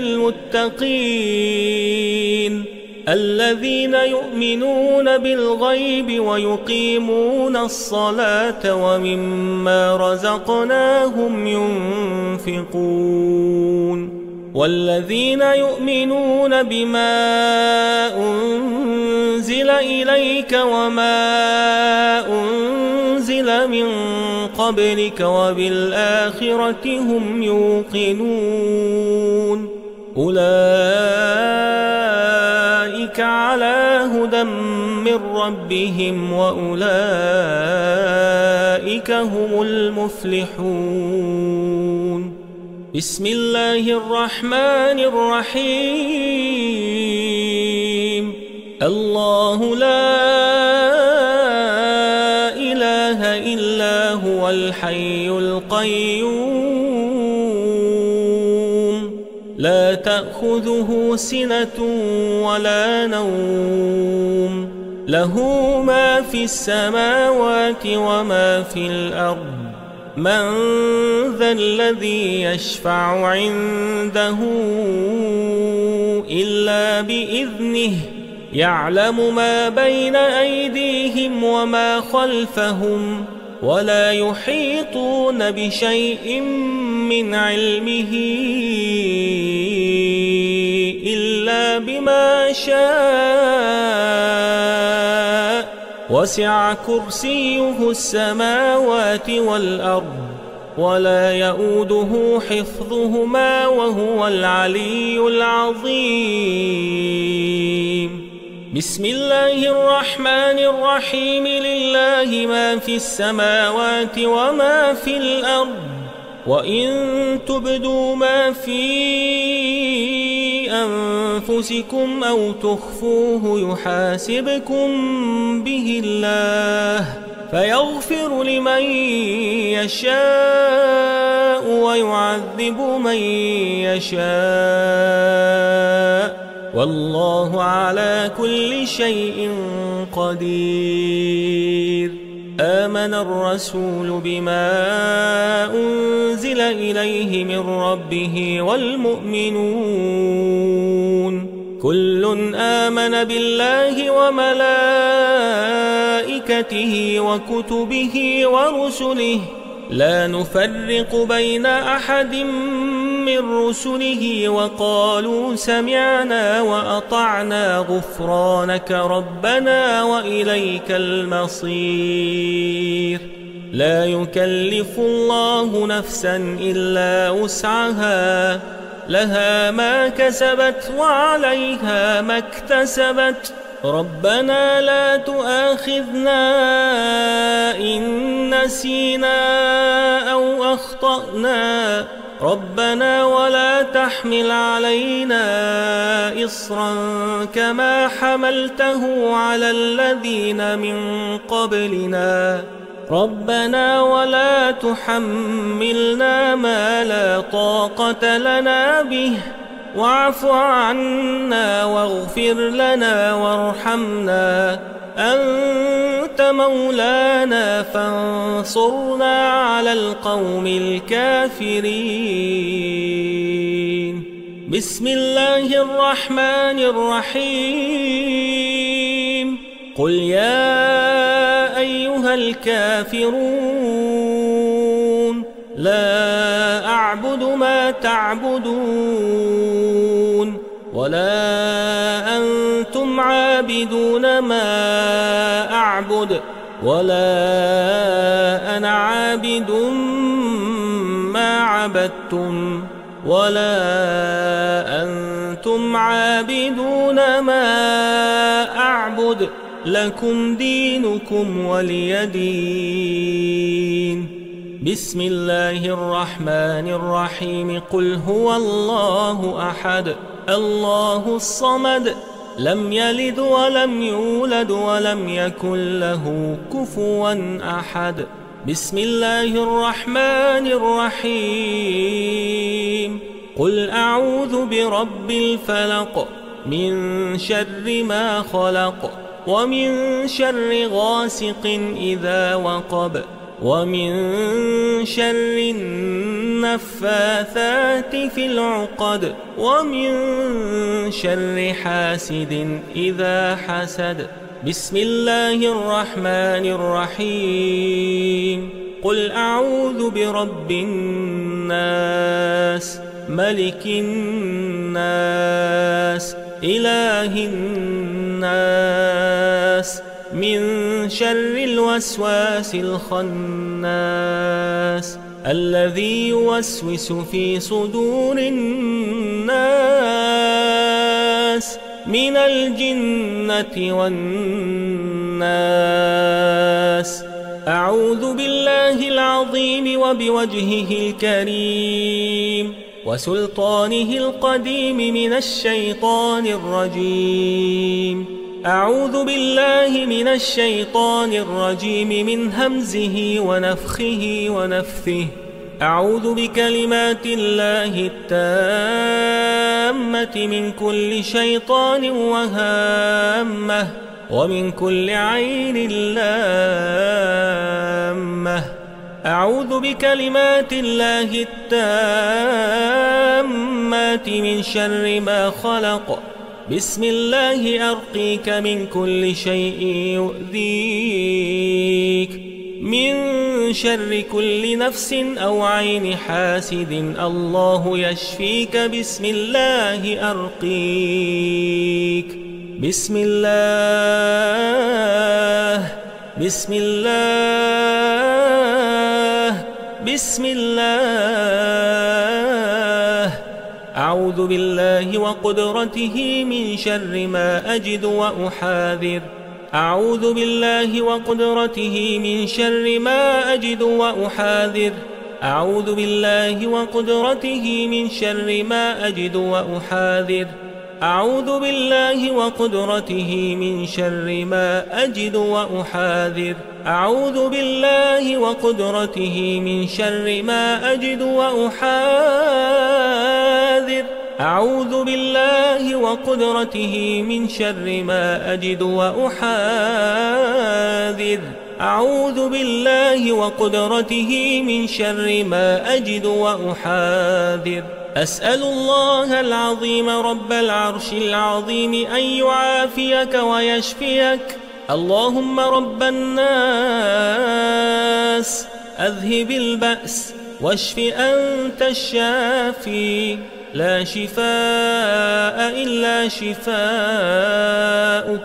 للمتقين الذين يؤمنون بالغيب ويقيمون الصلاة ومما رزقناهم ينفقون والذين يؤمنون بما أنزل إليك وما أنزل من قبلك وبالآخرة هم يوقنون أولئك على هدى من ربهم وأولئك هم المفلحون. بسم الله الرحمن الرحيم. الله لا إله إلا هو الحي القيوم لا تأخذه سنة ولا نوم له ما في السماوات وما في الأرض من ذا الذي يشفع عنده إلا بإذنه يعلم ما بين أيديهم وما خلفهم ولا يحيطون بشيء من علمه إلا بما شاء وسع كرسيه السماوات والأرض ولا يؤوده حفظهما وهو العلي العظيم بسم الله الرحمن الرحيم لله ما في السماوات وما في الأرض وإن تبدوا ما في أنفسكم أو تخفوه يحاسبكم به الله فيغفر لمن يشاء ويعذب من يشاء والله على كل شيء قدير آمن الرسول بما أنزل إليه من ربه والمؤمنون كل آمن بالله وملائكته وكتبه ورسله لا نفرق بين أحد من رسله وقالوا سمعنا وأطعنا غفرانك ربنا وإليك المصير لا يكلف الله نفسا إلا وسعها لها ما كسبت وعليها ما اكتسبت ربنا لا تؤاخذنا إن نسينا أو أخطأنا ربنا ولا تحمل علينا إصرا كما حملته على الذين من قبلنا ربنا ولا تحملنا ما لا طاقة لنا به واعف عنا واغفر لنا وارحمنا أنت مولانا فانصرنا على القوم الكافرين بسم الله الرحمن الرحيم قل يا أيها الكافرون لا أعبد ما تعبدون ولا أنتم عابدون ما أعبد ولا أنا عابد ما عبدتم ولا أنتم عابدون ما أعبد لكم دينكم ولي دين بسم الله الرحمن الرحيم قل هو الله أحد الله الصمد لم يلد ولم يولد ولم يكن له كفوا أحد بسم الله الرحمن الرحيم قل أعوذ برب الفلق من شر ما خلق ومن شر غاسق إذا وقب ومن شر النفاثات في العقد ومن شر حاسد إذا حسد بسم الله الرحمن الرحيم قل أعوذ برب الناس ملك الناس إله الناس من شر الوسواس الخناس الذي يوسوس في صدور الناس من الجنة والناس أعوذ بالله العظيم وبوجهه الكريم وسلطانه القديم من الشيطان الرجيم أعوذ بالله من الشيطان الرجيم من همزه ونفخه ونفثه. أعوذ بكلمات الله التامة من كل شيطان وهامة ومن كل عين لامة. أعوذ بكلمات الله التامات من شر ما خلق. بسم الله أرقيك من كل شيء يؤذيك، من شر كل نفس أو عين حاسد الله يشفيك. بسم الله أرقيك. بسم الله بسم الله بسم الله. أعوذ بالله وقدرته من شر ما أجد وأحاذر. أعوذ بالله وقدرته من شر ما أجد وأحاذر. أعوذ بالله وقدرته من شر ما أجد وأحاذر. أعوذ بالله وقدرته من شر ما أجد وأحاذر. أعوذ بالله وقدرته من شر ما أجد وأحاذر. أعوذ بالله وقدرته من شر ما أجد وأحاذر. أعوذ بالله وقدرته من شر ما أجد وأحاذر. أسأل الله العظيم رب العرش العظيم أن يعافيك ويشفيك. اللهم رب الناس أذهب البأس واشف أنت الشافي، لا شفاء إلا شفاؤك،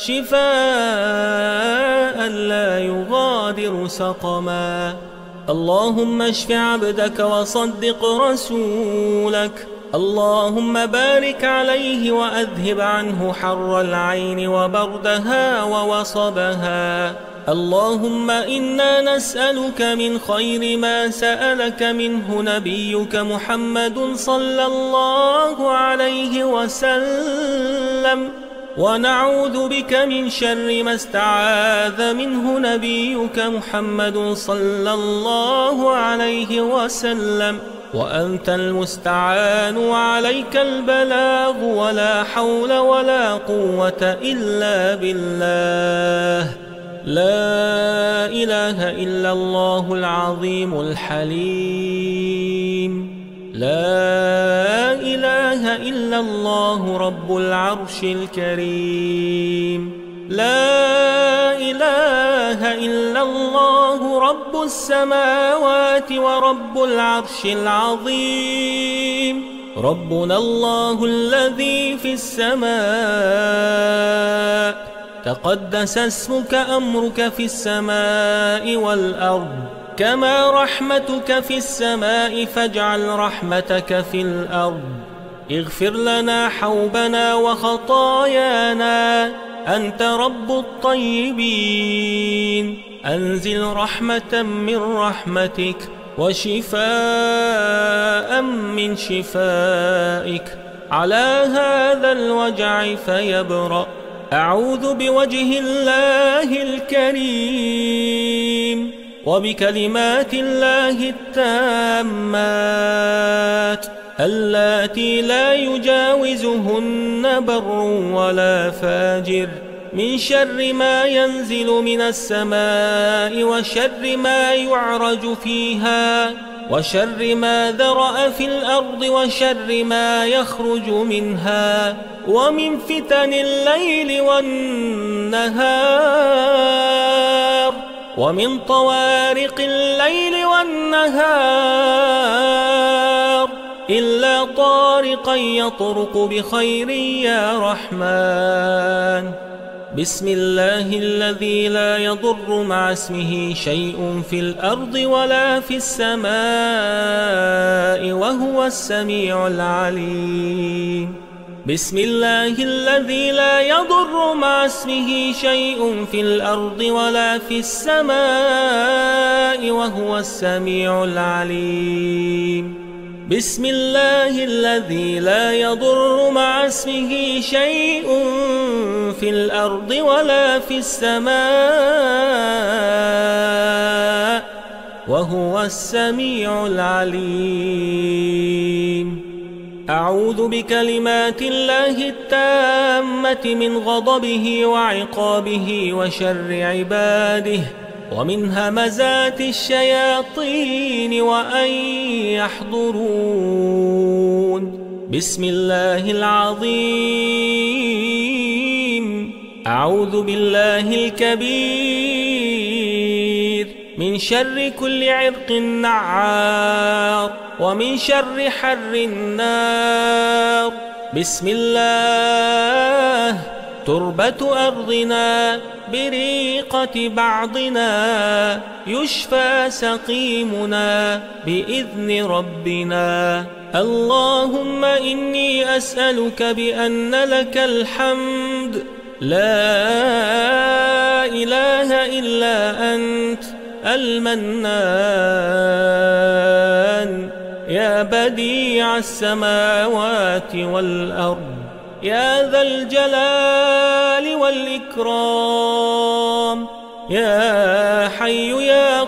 شفاء لا يغادر سقما. اللهم اشف عبدك وصدق رسولك. اللهم بارك عليه وأذهب عنه حر العين وبردها ووصبها. اللهم إنا نسألك من خير ما سألك منه نبيك محمد صلى الله عليه وسلم، ونعوذ بك من شر ما استعاذ منه نبيك محمد صلى الله عليه وسلم. وأنت المستعان وعليك البلاغ، ولا حول ولا قوة إلا بالله. لا إله إلا الله العظيم الحليم. لا إله إلا الله رب العرش الكريم. لا إله إلا الله رب السماوات ورب العرش العظيم. ربنا الله الذي في السماء، تقدس اسمك، أمرك في السماء والأرض، كما رحمتك في السماء فاجعل رحمتك في الأرض. اغفر لنا حوبنا وخطايانا، أنت رب الطيبين. أنزل رحمة من رحمتك وشفاء من شفائك على هذا الوجع فيبرأ. أعوذ بوجه الله الكريم وبكلمات الله التامات اللاتي لا يجاوزهن بر ولا فاجر، من شر ما ينزل من السماء وشر ما يعرج فيها وشر ما ذرأ في الأرض وشر ما يخرج منها، ومن فتن الليل والنهار، ومن طوارق الليل والنهار، إلا طارقا يطرق بخير يا رحمن. بسم الله الذي لا يضر مع اسمه شيء في الأرض ولا في السماء وهو السميع العليم. بسم الله الذي لا يضر مع اسمه شيء في الأرض ولا في السماء وهو السميع العليم. بسم الله الذي لا يضر مع اسمه شيء في الأرض ولا في السماء وهو السميع العليم. أعوذ بكلمات الله التامة من غضبه وعقابه وشر عباده ومن همزات الشياطين وأن يحضرون. بسم الله العظيم. أعوذ بالله الكبير من شر كل عرق نعار ومن شر حر النار. بسم الله. تربة أرضنا بريقة بعضنا يشفى سقيمنا بإذن ربنا. اللهم إني أسألك بأن لك الحمد لا إله إلا أنت المنان يا بديع السماوات والأرض يا ذا الجلال والإكرام يا حي يا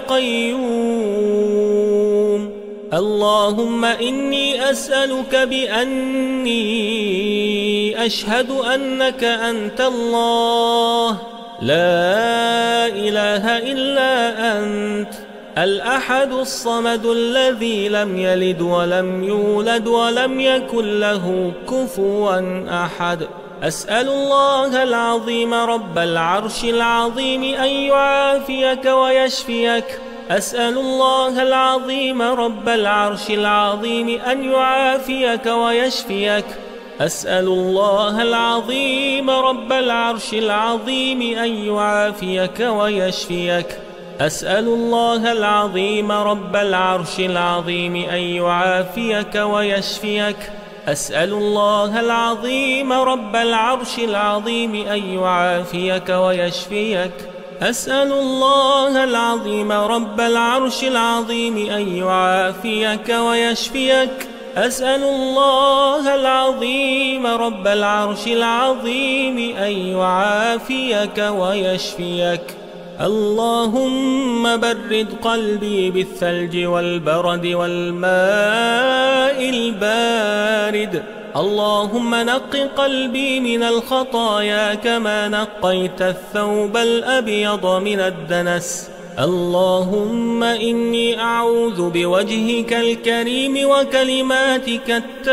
قيوم. اللهم إني أسألك بأني أشهد أنك أنت الله لا إله إلا أنت الأحد الصمد الذي لم يلد ولم يولد ولم يكن له كفوا أحد. أسأل الله العظيم رب العرش العظيم أن يعافيك ويشفيك. أسأل الله العظيم رب العرش العظيم أن يعافيك ويشفيك. أسأل الله العظيم رب العرش العظيم أن يعافيك ويشفيك. أسأل الله العظيم رب العرش العظيم أن يعافيك ويشفيك. أسأل الله العظيم رب العرش العظيم أن يعافيك ويشفيك. أسأل الله العظيم رب العرش العظيم أن يعافيك ويشفيك. أسأل الله العظيم رب العرش العظيم أن يعافيك ويشفيك. اللهم برد قلبي بالثلج والبرد والماء البارد. اللهم نق قلبي من الخطايا كما نقيت الثوب الأبيض من الدنس. اللهم إني أعوذ بوجهك الكريم وكلماتك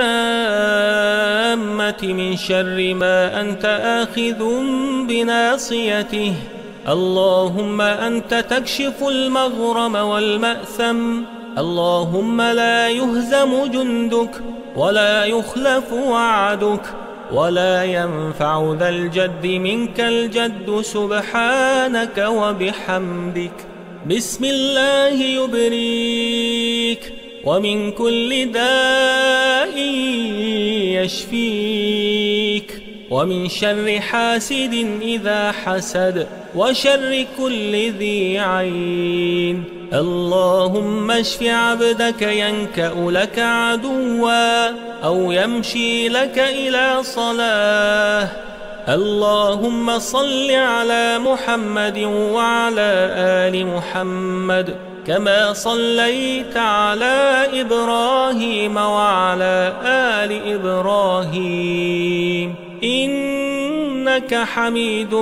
التامة من شر ما أنت آخذ بناصيته. اللهم أنت تكشف المغرم والمأثم. اللهم لا يهزم جندك ولا يخلف وعدك ولا ينفع ذا الجد منك الجد سبحانك وبحمدك. بسم الله يبريك ومن كل داء يشفيك ومن شر حاسد إذا حسد وشر كل ذي عين. اللهم اشف عبدك ينكأ لك عدوا أو يمشي لك إلى صلاة. اللهم صل على محمد وعلى آل محمد كما صليت على إبراهيم وعلى آل إبراهيم إنك حميد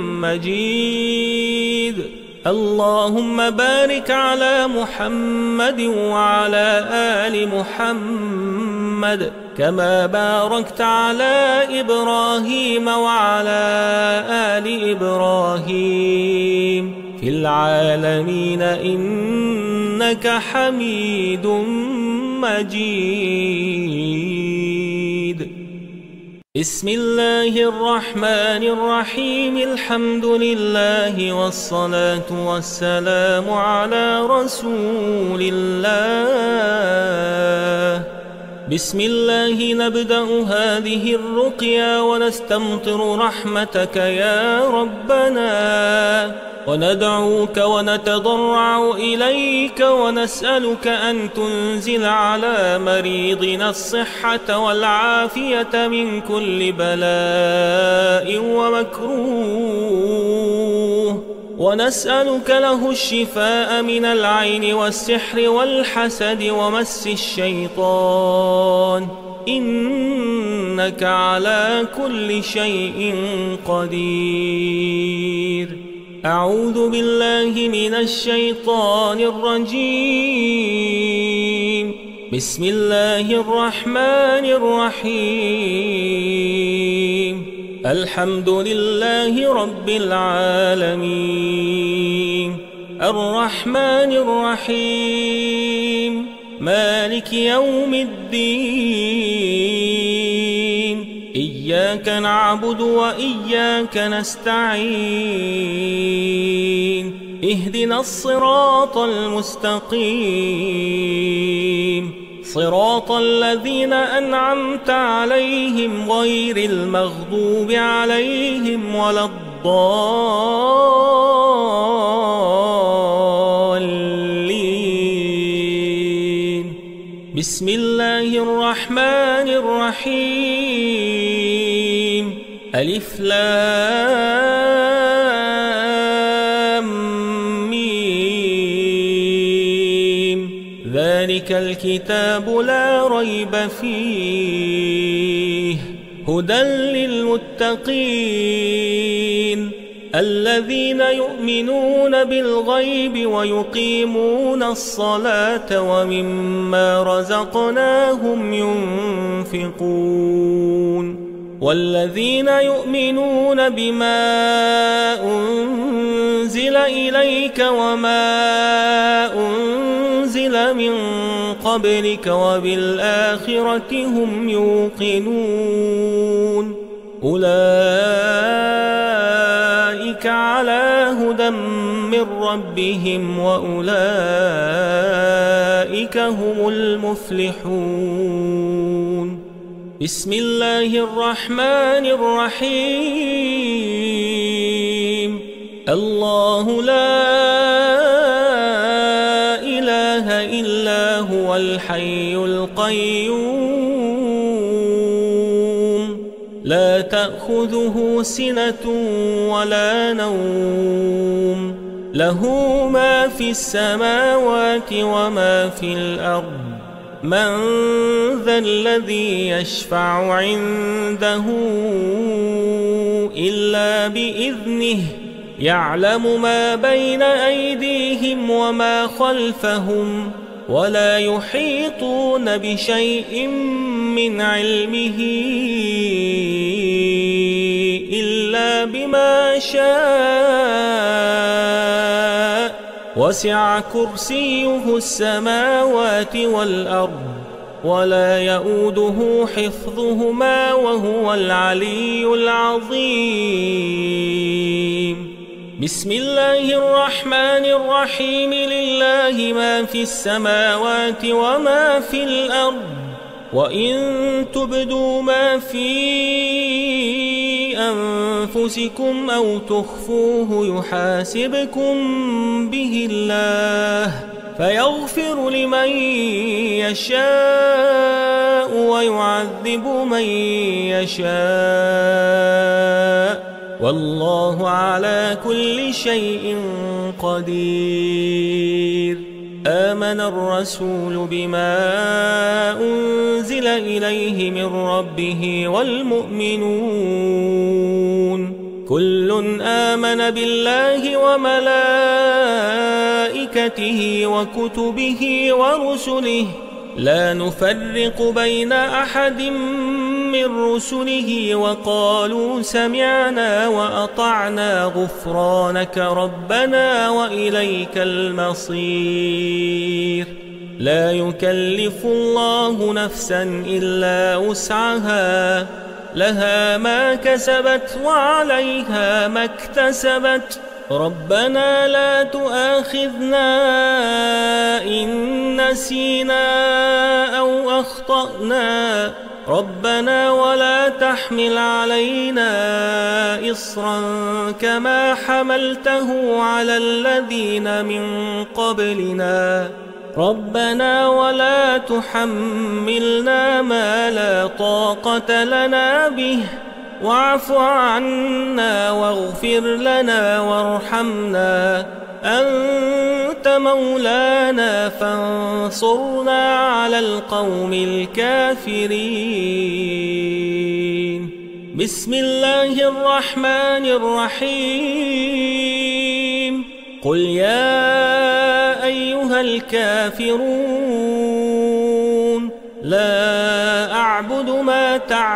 مجيد. اللهم بارك على محمد وعلى آل محمد كما باركت على إبراهيم وعلى آل إبراهيم في العالمين إنك حميد مجيد. بسم الله الرحمن الرحيم. الحمد لله والصلاة والسلام على رسول الله. بسم الله نبدأ هذه الرقيا ونستمطر رحمتك يا ربنا، وندعوك ونتضرع إليك ونسألك أن تنزل على مريضنا الصحة والعافية من كل بلاء ومكروه، ونسألك له الشفاء من العين والسحر والحسد ومس الشيطان، إنك على كل شيء قدير. أعوذ بالله من الشيطان الرجيم. بسم الله الرحمن الرحيم. الحمد لله رب العالمين، الرحمن الرحيم، مالك يوم الدين، إياك نعبد وإياك نستعين، اهدنا الصراط المستقيم، صراط الذين أنعمت عليهم غير المغضوب عليهم ولا الضالين. بسم الله الرحمن الرحيم. ألف لام ذلك الكتاب لا ريب فيه هدى للمتقين الذين يؤمنون بالغيب ويقيمون الصلاة ومما رزقناهم ينفقون والذين يؤمنون بما أنزل إليك وما أنزل من قبلك وبالآخرة هم يوقنون أولئك على هدى من ربهم وأولئك هم المفلحون. بسم الله الرحمن الرحيم. الله لا إله إلا هو الحي القيوم لا تأخذه سنة ولا نوم له ما في السماوات وما في الأرض من ذا الذي يشفع عنده إلا بإذنه يعلم ما بين أيديهم وما خلفهم ولا يحيطون بشيء من علمه إلا بما شاء وسع كرسيه السماوات والأرض ولا يؤوده حفظهما وهو العلي العظيم. بسم الله الرحمن الرحيم. لله ما في السماوات وما في الأرض وإن تبدوا ما في أنفسكم أو تخفوه يحاسبكم به الله فيغفر لمن يشاء ويعذب من يشاء والله على كل شيء قدير. آمن الرسول بما أنزل إليه من ربه والمؤمنون كل آمن بالله وملائكته وكتبه ورسله لا نفرق بين أحد من رسله وقالوا سمعنا وأطعنا غفرانك ربنا وإليك المصير. لا يكلف الله نفسا إلا وسعها لها ما كسبت وعليها ما اكتسبت ربنا لا تؤاخذنا إن نسينا أو أخطأنا ربنا ولا تحمل علينا إصرا كما حملته على الذين من قبلنا ربنا ولا تحملنا ما لا طاقة لنا به واعف عنا واغفر لنا وارحمنا أنت مولانا فانصرنا على القوم الكافرين. بسم الله الرحمن الرحيم. قل يا أيها الكافرون لا أعبد ما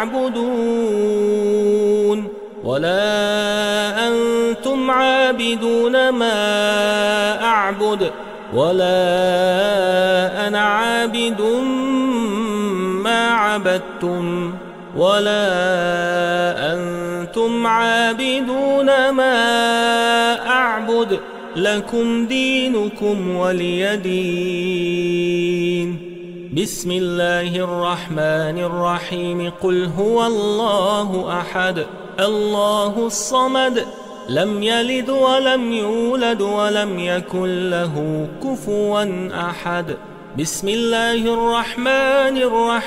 تعبدون ولا أنتم عابدون ما أعبد ولا أنا عابد ما عبدتم ولا أنتم عابدون ما أعبد لكم دينكم ولي دين. بسم الله الرحمن الرحيم. قل هو الله أحد الله الصمد لم يلد ولم يولد ولم يكن له كفوا أحد. بسم الله الرحمن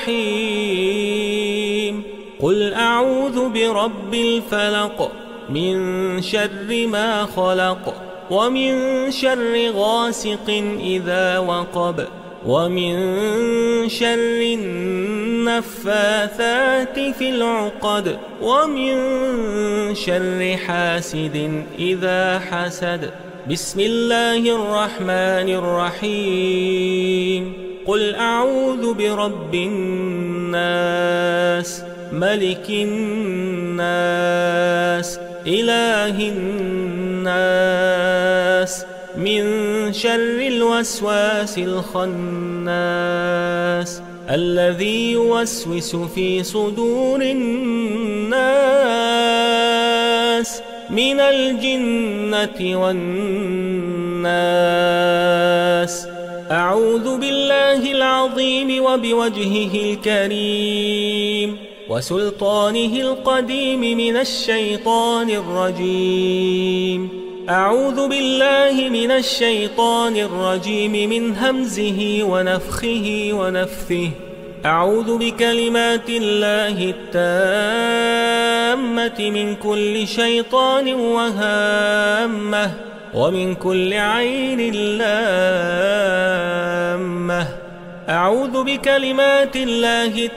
الرحيم. قل أعوذ برب الفلق من شر ما خلق ومن شر غاسق إذا وقب ومن شر النفاثات في العقد ومن شر حاسد إذا حسد. بسم الله الرحمن الرحيم. قل أعوذ برب الناس ملك الناس إله الناس من شر الوسواس الخناس الذي يوسوس في صدور الناس من الجنة والناس. أعوذ بالله العظيم وبوجهه الكريم وسلطانه القديم من الشيطان الرجيم. أعوذ بالله من الشيطان الرجيم من همزه ونفخه ونفثه. أعوذ بكلمات الله التامة من كل شيطان وهامة ومن كل عين لامة. أعوذ بكلمات الله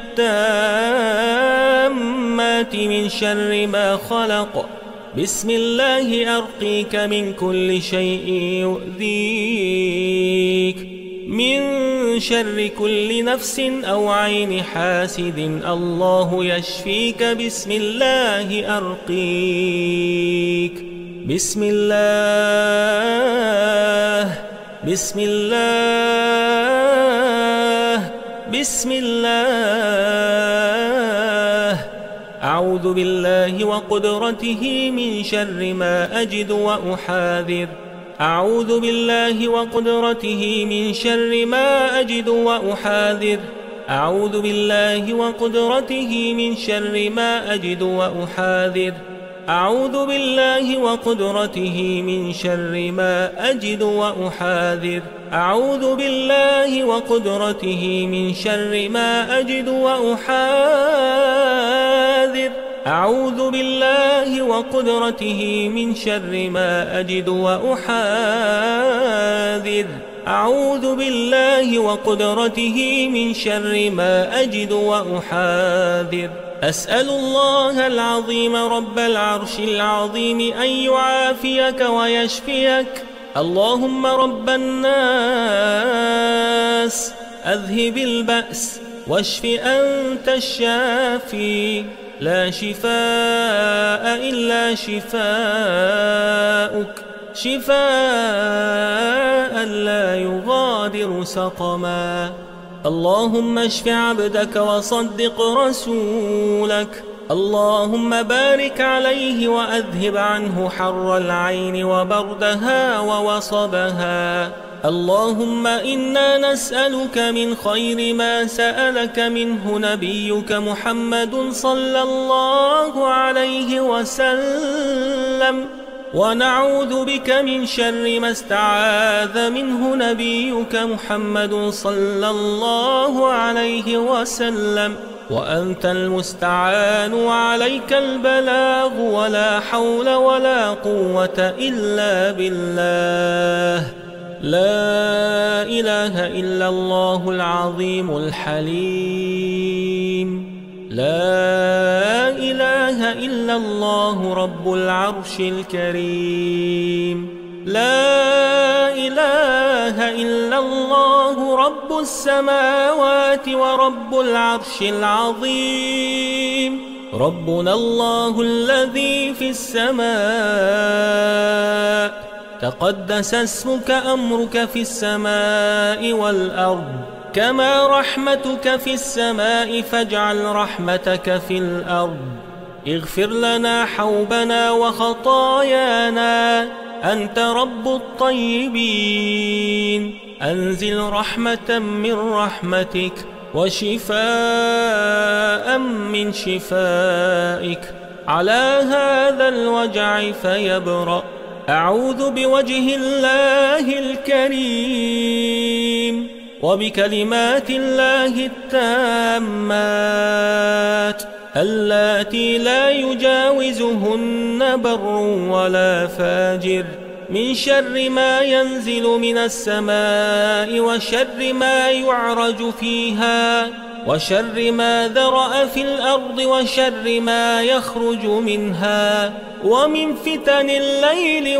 التامات من شر ما خلق. بسم الله أرقيك من كل شيء يؤذيك من شر كل نفس أو عين حاسد الله يشفيك. بسم الله أرقيك. بسم الله بسم الله بسم الله. أعوذ بالله وقدرته من شر ما أجد وأحاذر. أعوذ بالله وقدرته من شر ما أجد وأحاذر. أعوذ بالله وقدرته من شر ما أجد وأحاذر. أعوذ بالله وقدرته من شر ما أجد وأحاذر. أعوذ بالله وقدرته من شر ما أجد وأحاذر. أعوذ بالله وقدرته من شر ما أجد وأحاذر. أعوذ بالله وقدرته من شر ما أجد وأحاذر. أسأل الله العظيم رب العرش العظيم أن يعافيك ويشفيك. اللهم رب الناس أذهب البأس واشف أنت الشافي لا شفاء إلا شفاؤك شفاء لا يغادر سقما. اللهم اشف عبدك وصدق رسولك. اللهم بارك عليه وأذهب عنه حر العين وبردها ووصبها. اللهم إنا نسألك من خير ما سألك منه نبيك محمد صلى الله عليه وسلم، ونعوذ بك من شر ما استعاذ منه نبيك محمد صلى الله عليه وسلم، وأنت المستعان وعليك البلاغ، ولا حول ولا قوة إلا بالله. لا إله إلا الله العظيم الحليم، لا إله إلا الله رب العرش الكريم، لا إله إلا الله رب السماوات ورب العرش العظيم. ربنا الله الذي في السماء، تقدس اسمك، أمرك في السماء والأرض، كما رحمتك في السماء فاجعل رحمتك في الأرض. اغفر لنا حوبنا وخطايانا، أنت رب الطيبين. أنزل رحمة من رحمتك وشفاء من شفائك على هذا الوجع فيبرأ. أعوذ بوجه الله الكريم وبكلمات الله التامات اللاتي لا يجاوزهن بر ولا فاجر، من شر ما ينزل من السماء، وشر ما يعرج فيها، وشر ما ذرأ في الأرض، وشر ما يخرج منها، ومن فتن الليل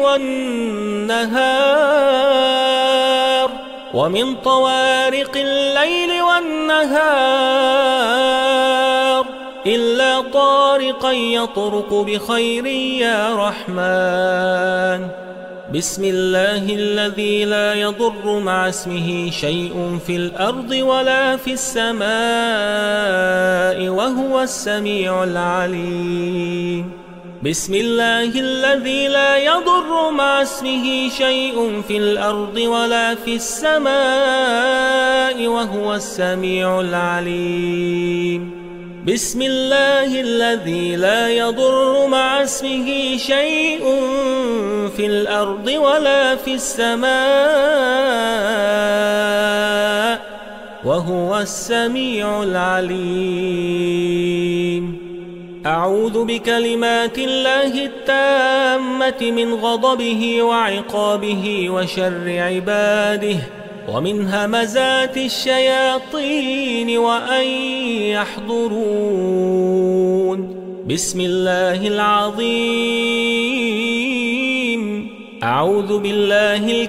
والنهار، ومن طوارق الليل والنهار، إلا طارقا يطرق بخير يا رحمن. بسم الله الذي لا يضر مع اسمه شيء في الأرض ولا في السماء وهو السميع العليم. بسم الله الذي لا يضر مع اسمه شيء في الأرض ولا في السماء وهو السميع العليم. بسم الله الذي لا يضر مع اسمه شيء في الأرض ولا في السماء وهو السميع العليم. أعوذ بكلمات الله التامة من غضبه وعقابه وشر عباده، ومن همزات الشياطين وأن يحضرون. بسم الله العظيم. أعوذ بالله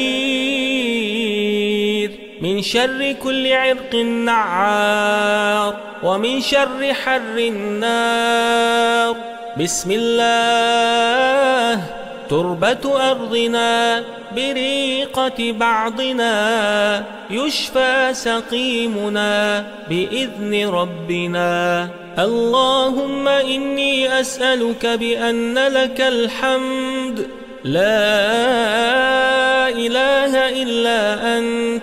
الكبير من شر كل عرق نعار، ومن شر حر النار. بسم الله. تربة أرضنا بريقة بعضنا، يشفى سقيمنا بإذن ربنا. اللهم إني أسألك بأن لك الحمد، لا إله إلا أنت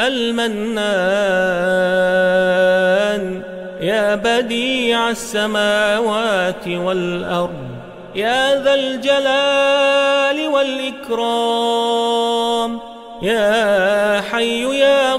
المنان، يا بديع السماوات والأرض، يا ذا الجلال والإكرام، يا حي يا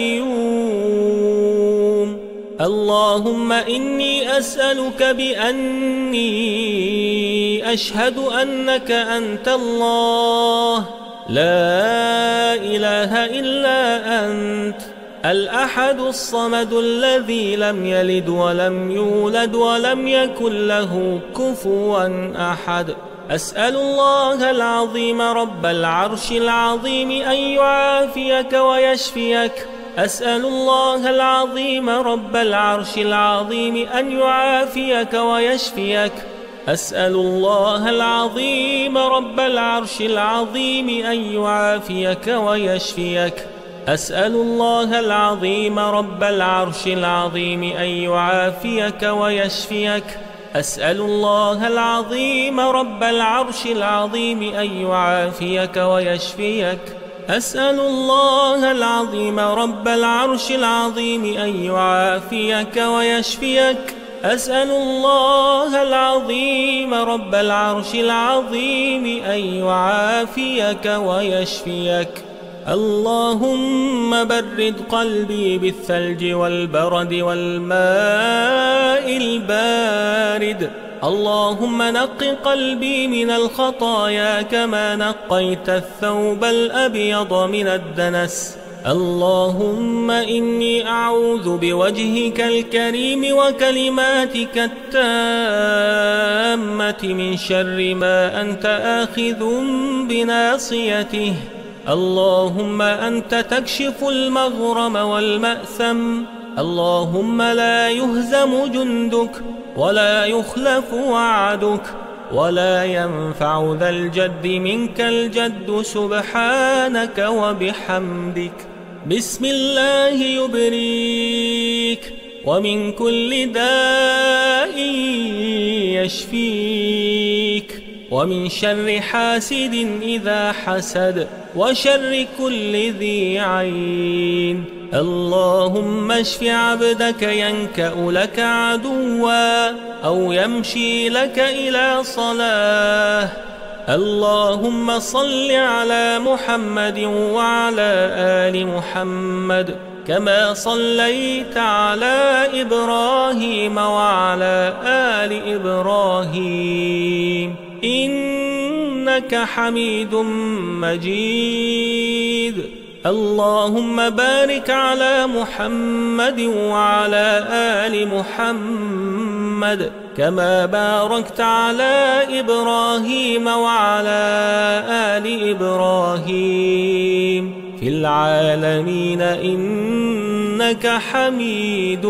قيوم. اللهم إني أسألك بأني أشهد أنك أنت الله، لا إله إلا أنت الأحد الصمد الذي لم يلد ولم يولد ولم يكن له كفوا أحد. أسأل الله العظيم رب العرش العظيم أن يعافيك ويشفيك. أسأل الله العظيم رب العرش العظيم أن يعافيك ويشفيك. أسأل الله العظيم رب العرش العظيم أن يعافيك ويشفيك. أسأل الله العظيم رب العرش العظيم أن يعافيك ويشفيك. أسأل الله العظيم رب العرش العظيم أن يعافيك ويشفيك. أسأل الله العظيم رب العرش العظيم أن يعافيك ويشفيك. أسأل الله العظيم رب العرش العظيم أن يعافيك ويشفيك. اللهم برد قلبي بالثلج والبرد والماء البارد. اللهم نق قلبي من الخطايا كما نقيت الثوب الأبيض من الدنس. اللهم إني أعوذ بوجهك الكريم وكلماتك التامة من شر ما أنت آخذ بناصيته. اللهم أنت تكشف المغرم والمأثم. اللهم لا يهزم جندك ولا يخلف وعدك ولا ينفع ذا الجد منك الجد سبحانك وبحمدك. بسم الله يبريك ومن كل داء يشفيك ومن شر حاسد إذا حسد وشر كل ذي عين. اللهم اشف عبدك ينكأ لك عدوا أو يمشي لك إلى صلاة. اللهم صل على محمد وعلى آل محمد كما صليت على إبراهيم وعلى آل إبراهيم إنك حميد مجيد. اللهم بارك على محمد وعلى آل محمد كما باركت على إبراهيم وعلى آل إبراهيم في العالمين إنك حميد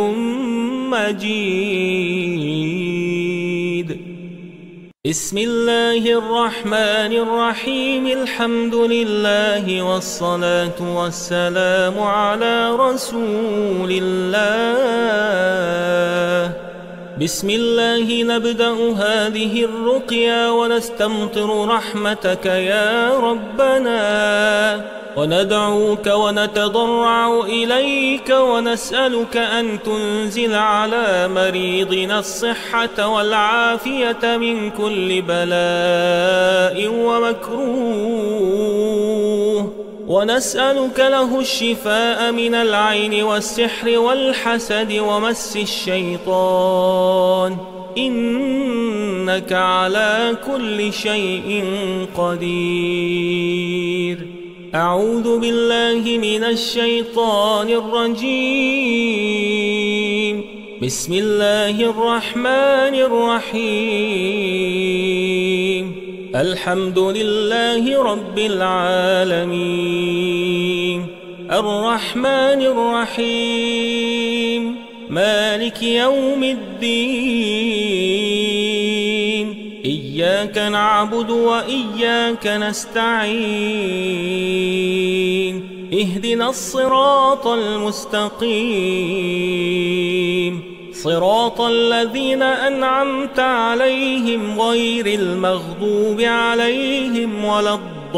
مجيد. بسم الله الرحمن الرحيم. الحمد لله والصلاة والسلام على رسول الله. بسم الله نبدأ هذه الرقيا ونستمطر رحمتك يا ربنا وندعوك ونتضرع إليك ونسألك أن تنزل على مريضنا الصحة والعافية من كل بلاء ومكروه ونسألك له الشفاء من العين والسحر والحسد ومس الشيطان إنك على كل شيء قدير. أعوذ بالله من الشيطان الرجيم. بسم الله الرحمن الرحيم. الحمد لله رب العالمين الرحمن الرحيم مالك يوم الدين. إياك نعبد وإياك نستعين. اهدنا الصراط المستقيم صراط الذين أنعمت عليهم غير المغضوب عليهم ولا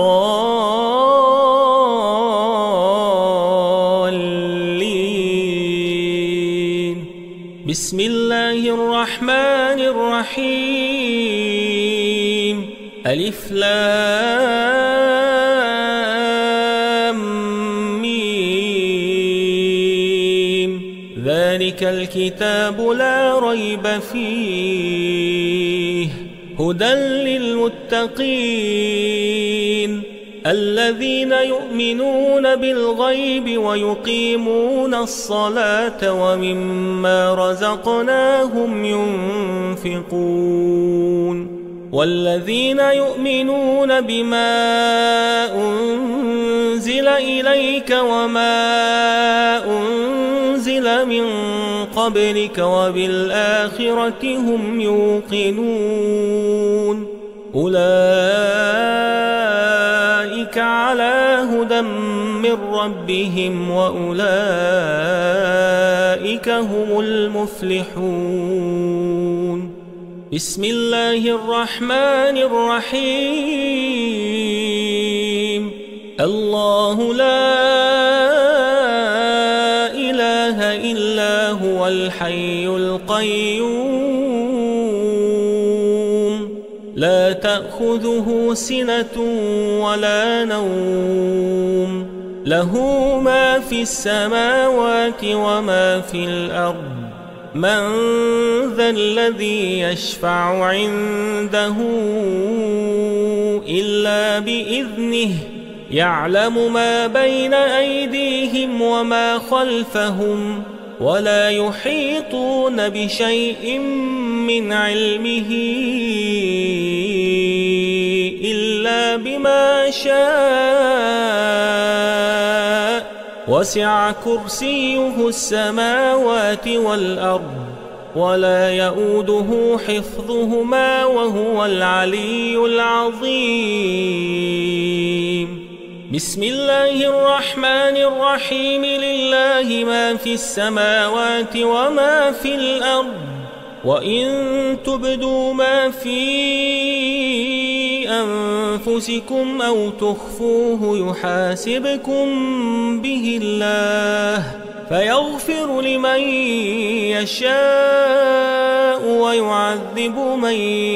الضالين. بسم الله الرحمن الرحيم. ألف لام ميم. ذلك الكتاب لا ريب فيه هدى للمتقين الذين يؤمنون بالغيب ويقيمون الصلاة ومما رزقناهم ينفقون والذين يؤمنون بما أنزل إليك وما أنزل من قبلك وبالآخرة هم يوقنون أولئك على هدى من ربهم وأولئك هم المفلحون. بسم الله الرحمن الرحيم. الله لا إله إلا هو الحي القيوم لا تأخذه سنة ولا نوم له ما في السماوات وما في الأرض من ذا الذي يشفع عنده إلا بإذنه يعلم ما بين أيديهم وما خلفهم ولا يحيطون بشيء من علمه إلا بما شاء وسع كرسيه السماوات والأرض ولا يؤوده حفظهما وهو العلي العظيم بسم الله الرحمن الرحيم لله ما في السماوات وما في الأرض وإن تبدوا ما في أنفسكم أو تخفوه يحاسبكم به الله فيغفر لمن يشاء ويعذب من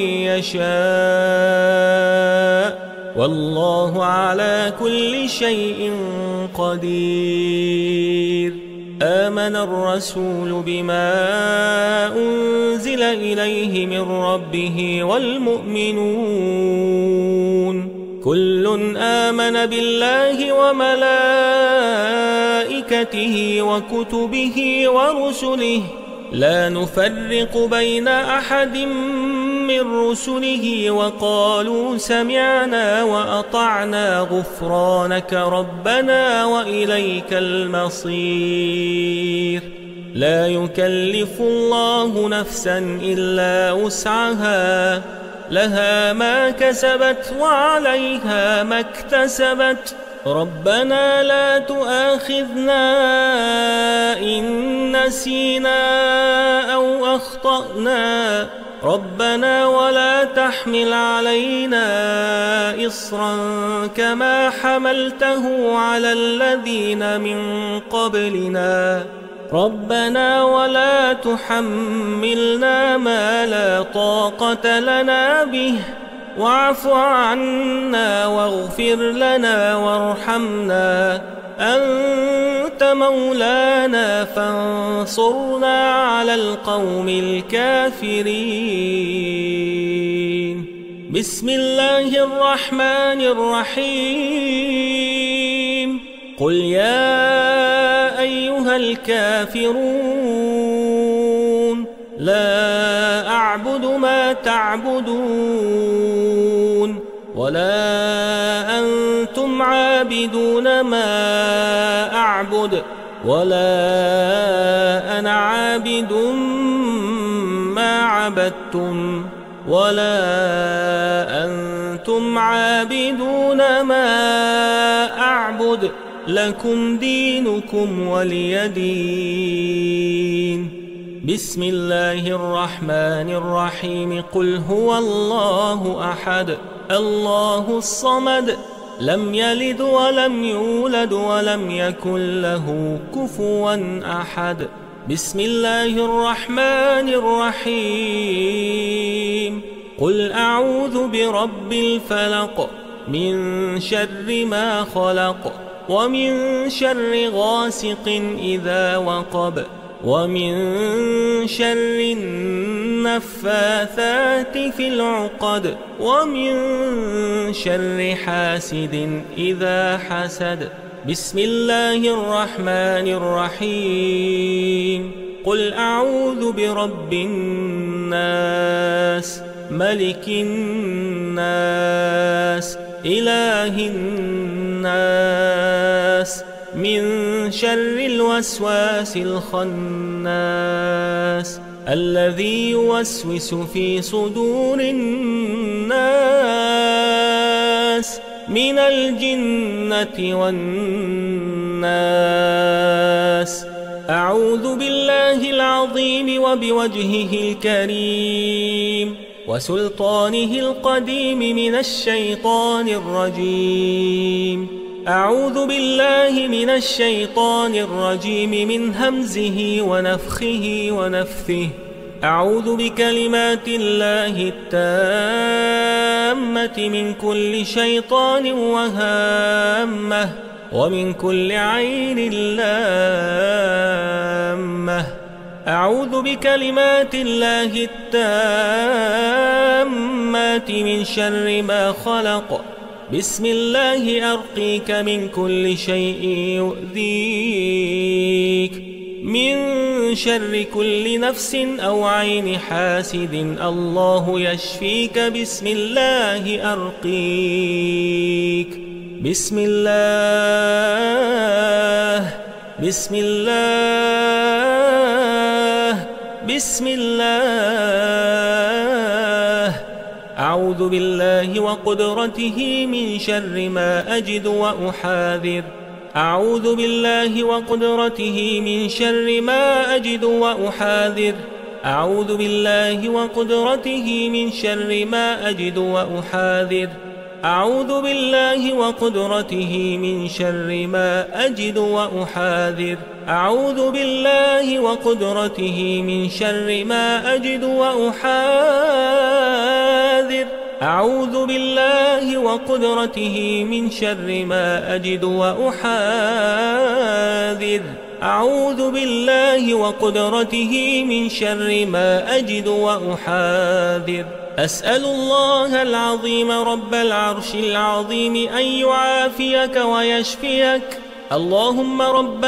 يشاء والله على كل شيء قدير آمن الرسول بما أنزل إليه من ربه والمؤمنون كل آمن بالله وملائكته وكتبه ورسله لا نفرق بين أحد من رسله وقالوا سمعنا وأطعنا غفرانك ربنا وإليك المصير لا يكلف الله نفسا إلا وسعها لها ما كسبت وعليها ما اكتسبت ربنا لا تؤاخذنا إن نسينا أو أخطأنا ربنا ولا تحمل علينا إصرا كما حملته على الذين من قبلنا ربنا ولا تحملنا ما لا طاقة لنا به واعف عنا واغفر لنا وارحمنا أنت مولانا فانصرنا على القوم الكافرين بسم الله الرحمن الرحيم قل يا أيها الكافرون لا أعبد ما تعبدون ولا أنتم عابدون ما أعبد ولا أنا عابد ما عبدتم ولا أنتم عابدون ما أعبد لكم دينكم ولي دين بسم الله الرحمن الرحيم قل هو الله أحد الله الصمد لم يلد ولم يولد ولم يكن له كفوا أحد بسم الله الرحمن الرحيم قل أعوذ برب الفلق من شر ما خلق ومن شر غاسق إذا وقب ومن شر النفاثات في العقد ومن شر حاسد إذا حسد بسم الله الرحمن الرحيم قل أعوذ برب الناس ملك الناس إله الناس من شر الوسواس الخناس الذي يوسوس في صدور الناس من الجنة والناس أعوذ بالله العظيم وبوجهه الكريم وسلطانه القديم من الشيطان الرجيم أعوذ بالله من الشيطان الرجيم من همزه ونفخه ونفثه. أعوذ بكلمات الله التامة من كل شيطان وهامة ومن كل عين لامة. أعوذ بكلمات الله التامات من شر ما خلق. بسم الله أرقيك من كل شيء يؤذيك، من شر كل نفس أو عين حاسد الله يشفيك. بسم الله أرقيك. بسم الله بسم الله بسم الله. أعوذ بالله وقدرته من شر ما أجد وأحاذر. أعوذ بالله وقدرته من شر ما أجد وأحاذر. أعوذ بالله وقدرته من شر ما أجد وأحاذر. أعوذ بالله وقدرته من شر ما أجد وأحاذر. أعوذ بالله وقدرته من شر ما أجد وأحاذر. أعوذ بالله وقدرته من شر ما أجد وأحاذر. أعوذ بالله وقدرته من شر ما أجد وأحاذر. أسأل الله العظيم رب العرش العظيم أن يعافيك ويشفيك. اللهم رب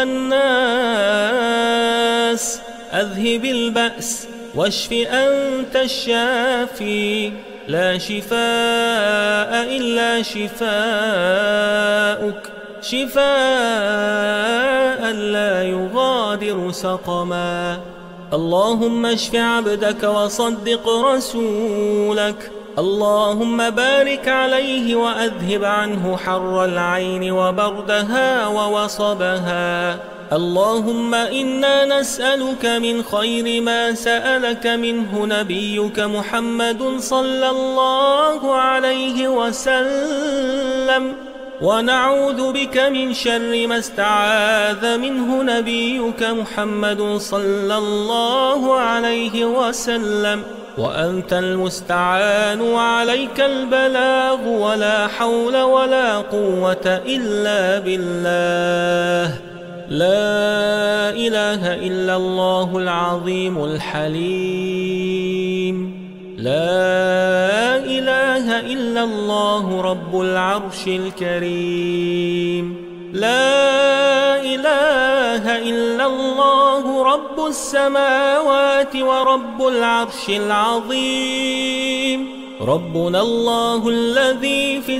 الناس أذهب البأس واشف أنت الشافي، لا شفاء إلا شفاؤك، شفاء لا يغادر سقما. اللهم اشف عبدك وصدق رسولك. اللهم بارك عليه وأذهب عنه حر العين وبردها ووصبها. اللهم إنا نسألك من خير ما سألك منه نبيك محمد صلى الله عليه وسلم، ونعوذ بك من شر ما استعاذ منه نبيك محمد صلى الله عليه وسلم. وأنت المستعان وعليك البلاغ، ولا حول ولا قوة إلا بالله. لا إله إلا الله العظيم الحليم. لا إله إلا الله رب العرش الكريم. لا إله إلا الله رب السماوات ورب العرش العظيم. ربنا الله الذي في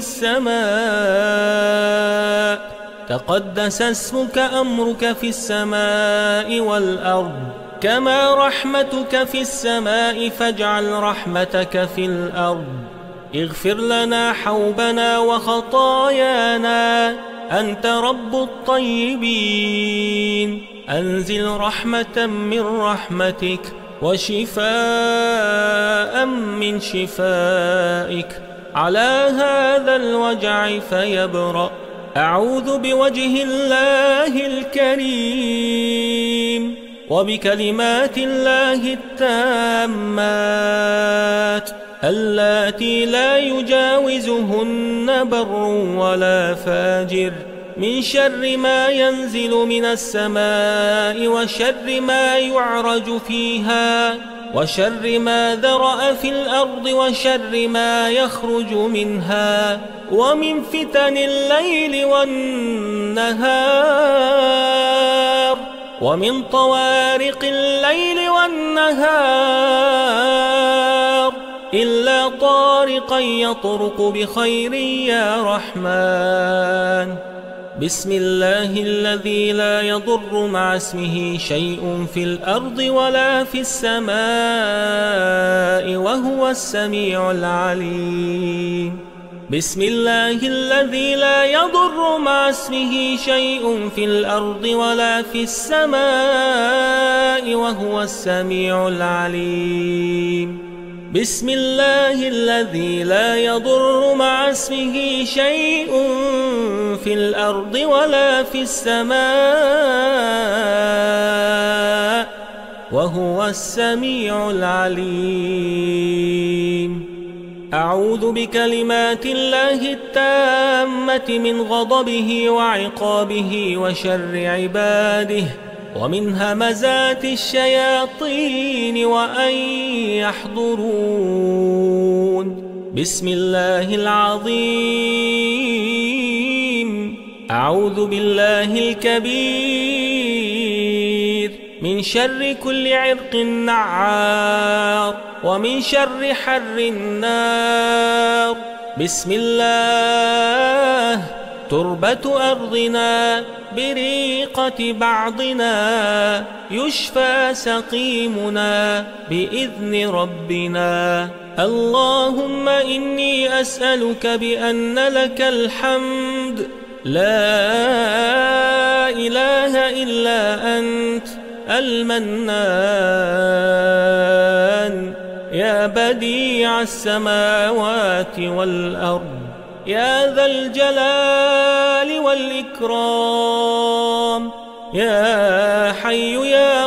السماء، تقدس اسمك، أمرك في السماء والأرض، كما رحمتك في السماء فاجعل رحمتك في الأرض. اغفر لنا حوبنا وخطايانا، أنت رب الطيبين. أنزل رحمة من رحمتك وشفاء من شفائك على هذا الوجع فيبرأ. أعوذ بوجه الله الكريم وبكلمات الله التامات اللاتي لا يجاوزهن بر ولا فاجر، من شر ما ينزل من السماء وشر ما يعرج فيها وشر ما ذرأ في الأرض وشر ما يخرج منها، ومن فتن الليل والنهار، ومن طوارق الليل والنهار، إلا طارقا يطرق بخير يا رحمن. بسم الله الذي لا يضر مع اسمه شيء في الأرض ولا في السماء وهو السميع العليم. بسم الله الذي لا يضر مع اسمه شيء في الأرض ولا في السماء وهو السميع العليم. بسم الله الذي لا يضر مع اسمه شيء في الأرض ولا في السماء وهو السميع العليم. أعوذ بكلمات الله التامة من غضبه وعقابه وشر عباده ومن همزات الشياطين وأن يحضرون. بسم الله العظيم. أعوذ بالله الكبير من شر كل عرق نعار ومن شر حر النار. بسم الله. تربة أرضنا بريقة بعضنا يشفى سقيمنا بإذن ربنا. اللهم إني أسألك بأن لك الحمد لا إله إلا أنت المنان يا بديع السماوات والأرض يا ذا الجلال والإكرام يا حي يا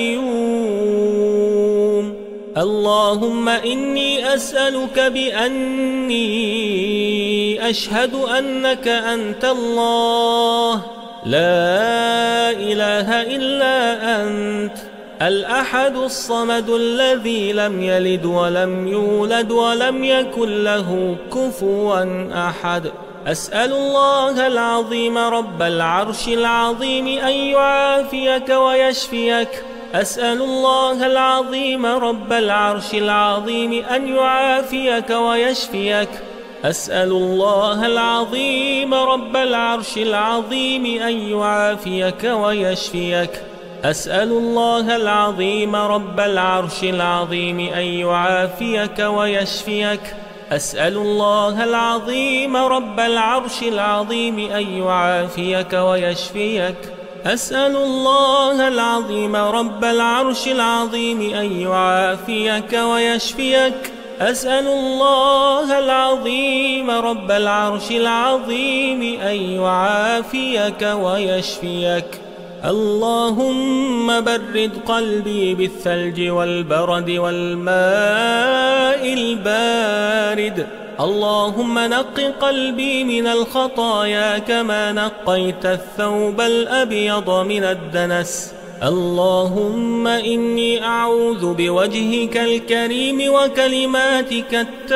قيوم. اللهم إني أسألك بأني أشهد أنك أنت الله لا إله إلا أنت الأحد الصمد الذي لم يلد ولم يولد ولم يكن له كفوا أحد. أسأل الله العظيم رب العرش العظيم أن يعافيك ويشفيك. أسأل الله العظيم رب العرش العظيم أن يعافيك ويشفيك. أسأل الله العظيم رب العرش العظيم أن يعافيك ويشفيك. أسأل الله العظيم رب العرش العظيم أن يعافيك ويشفيك. أسأل الله العظيم رب العرش العظيم أن يعافيك ويشفيك. أسأل الله العظيم رب العرش العظيم أن يعافيك ويشفيك. أسأل الله العظيم رب العرش العظيم أن يعافيك ويشفيك. اللهم برد قلبي بالثلج والبرد والماء البارد. اللهم نق قلبي من الخطايا كما نقيت الثوب الأبيض من الدنس. اللهم إني أعوذ بوجهك الكريم وكلماتك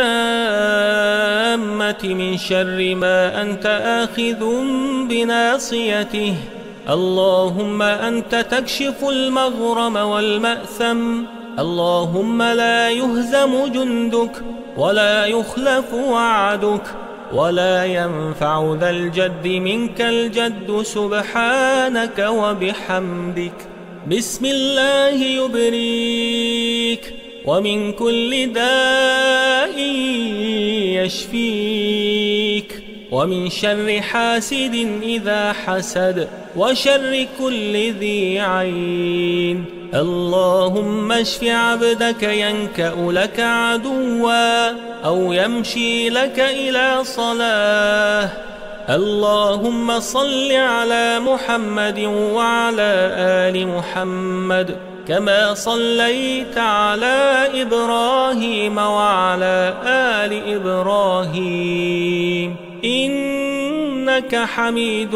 التامة من شر ما أنت آخذ بناصيته. اللهم أنت تكشف المغرم والمأثم. اللهم لا يهزم جندك ولا يخلف وعدك ولا ينفع ذا الجد منك الجد سبحانك وبحمدك. بسم الله يبريك ومن كل داء يشفيك ومن شر حاسد إذا حسد وشر كل ذي عين. اللهم اشف عبدك ينكأ لك عدوا أو يمشي لك إلى صلاة. اللهم صل على محمد وعلى آل محمد كما صليت على إبراهيم وعلى آل إبراهيم إنك حميد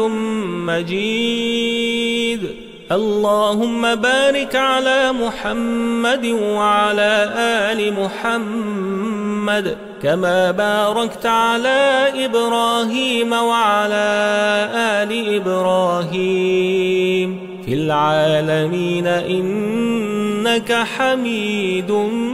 مجيد. اللهم بارك على محمد وعلى آل محمد كما باركت على إبراهيم وعلى آل إبراهيم في العالمين إنك حميد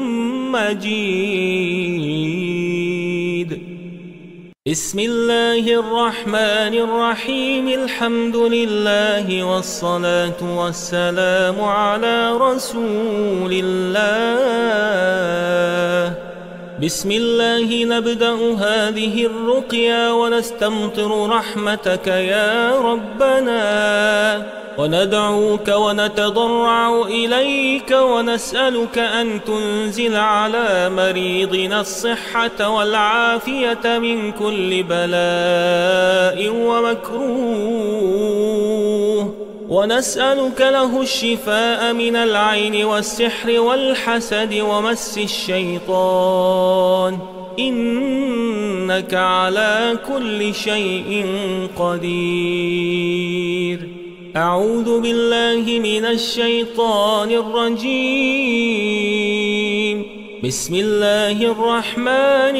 مجيد. بسم الله الرحمن الرحيم. الحمد لله والصلاة والسلام على رسول الله. بسم الله نبدأ هذه الرقيا ونستمطر رحمتك يا ربنا، وندعوك ونتضرع إليك ونسألك أن تنزل على مريضنا الصحة والعافية من كل بلاء ومكروه، ونسألك له الشفاء من العين والسحر والحسد ومس الشيطان، إنك على كل شيء قدير. أعوذ بالله من الشيطان الرجيم. بسم الله الرحمن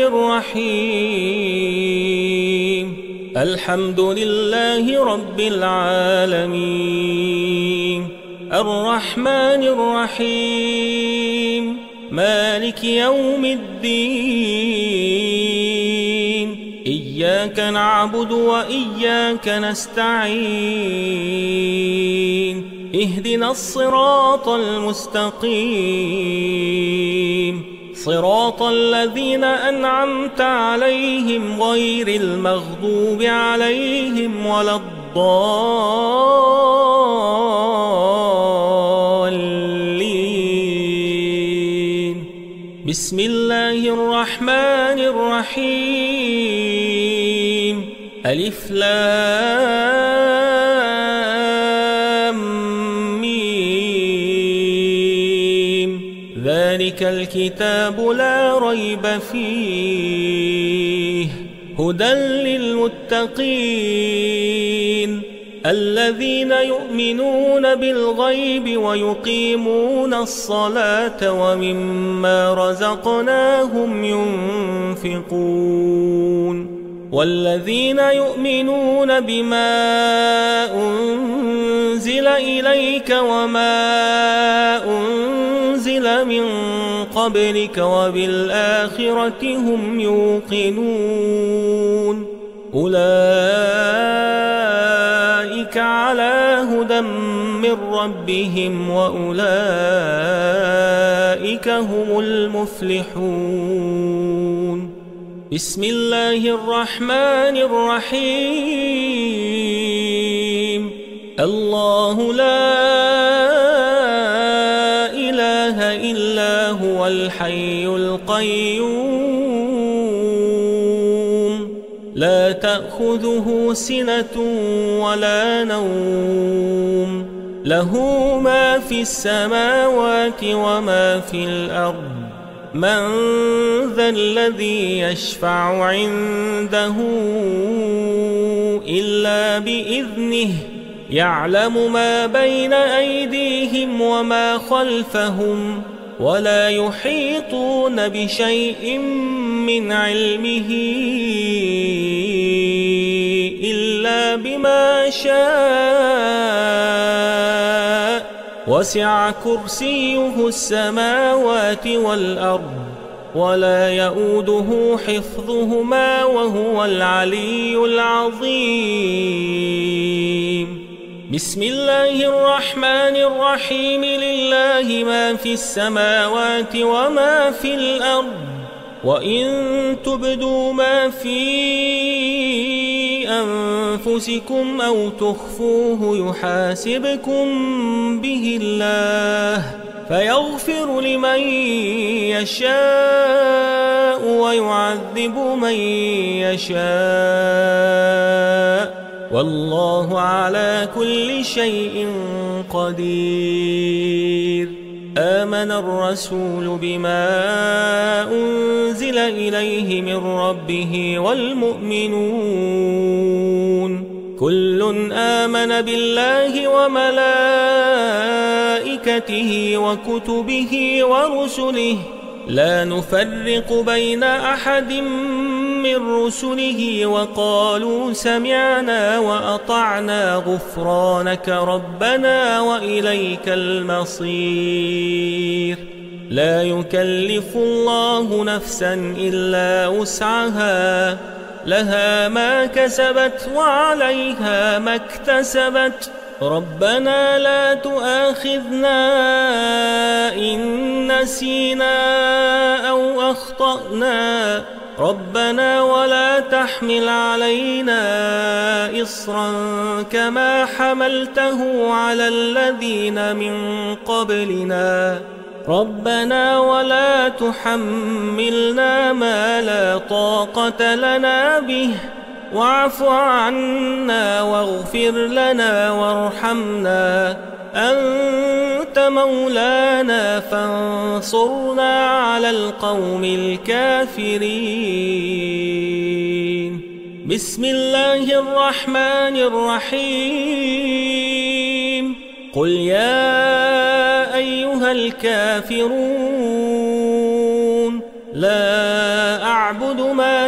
الرحيم. الحمد لله رب العالمين، الرحمن الرحيم، مالك يوم الدين، إياك نعبد وإياك نستعين، اهدنا الصراط المستقيم، صراط الذين أنعمت عليهم غير المغضوب عليهم ولا الضالين. بسم الله الرحمن الرحيم. ألف لام ميم. ذلك الكتاب لا ريب فيه، هدى للمتقين الذين يؤمنون بالغيب ويقيمون الصلاة ومما رزقناهم ينفقون، والذين يؤمنون بما أنزل إليك وما أنزل من قبلك وبالآخرة هم يوقنون، أولئك على هدى من ربهم وأولئك هم المفلحون. بسم الله الرحمن الرحيم. الله لا إله إلا هو الحي القيوم، لا تأخذه سنة ولا نوم، له ما في السماوات وما في الأرض، من ذا الذي يشفع عنده إلا بإذنه، يعلم ما بين أيديهم وما خلفهم، ولا يحيطون بشيء من علمه إلا بما شاء، وسع كرسيه السماوات والأرض، ولا يؤوده حفظهما وهو العلي العظيم. بسم الله الرحمن الرحيم. لله ما في السماوات وما في الأرض، وإن تبدوا ما في أنفسكم أو تخفوه يحاسبكم به الله، فيغفر لمن يشاء ويعذب من يشاء، والله على كل شيء قدير. آمن الرسول بما أنزل إليه من ربه والمؤمنون كل آمن بالله وملائكته وكتبه ورسله، لا نفرق بين أحد من رسله، وقالوا سمعنا وأطعنا غفرانك ربنا وإليك المصير. لا يكلف الله نفسا إلا وسعها، لها ما كسبت وعليها ما اكتسبت، ربنا لا تؤاخذنا إن نسينا أو أخطأنا ربنا ولا تحمل علينا إصرا كما حملته على الذين من قبلنا ربنا ولا تحملنا ما لا طاقة لنا به واعف عنا واغفر لنا وارحمنا أنت مولانا فانصرنا على القوم الكافرين. بسم الله الرحمن الرحيم. قل يا أيها الكافرون لا أعبد ما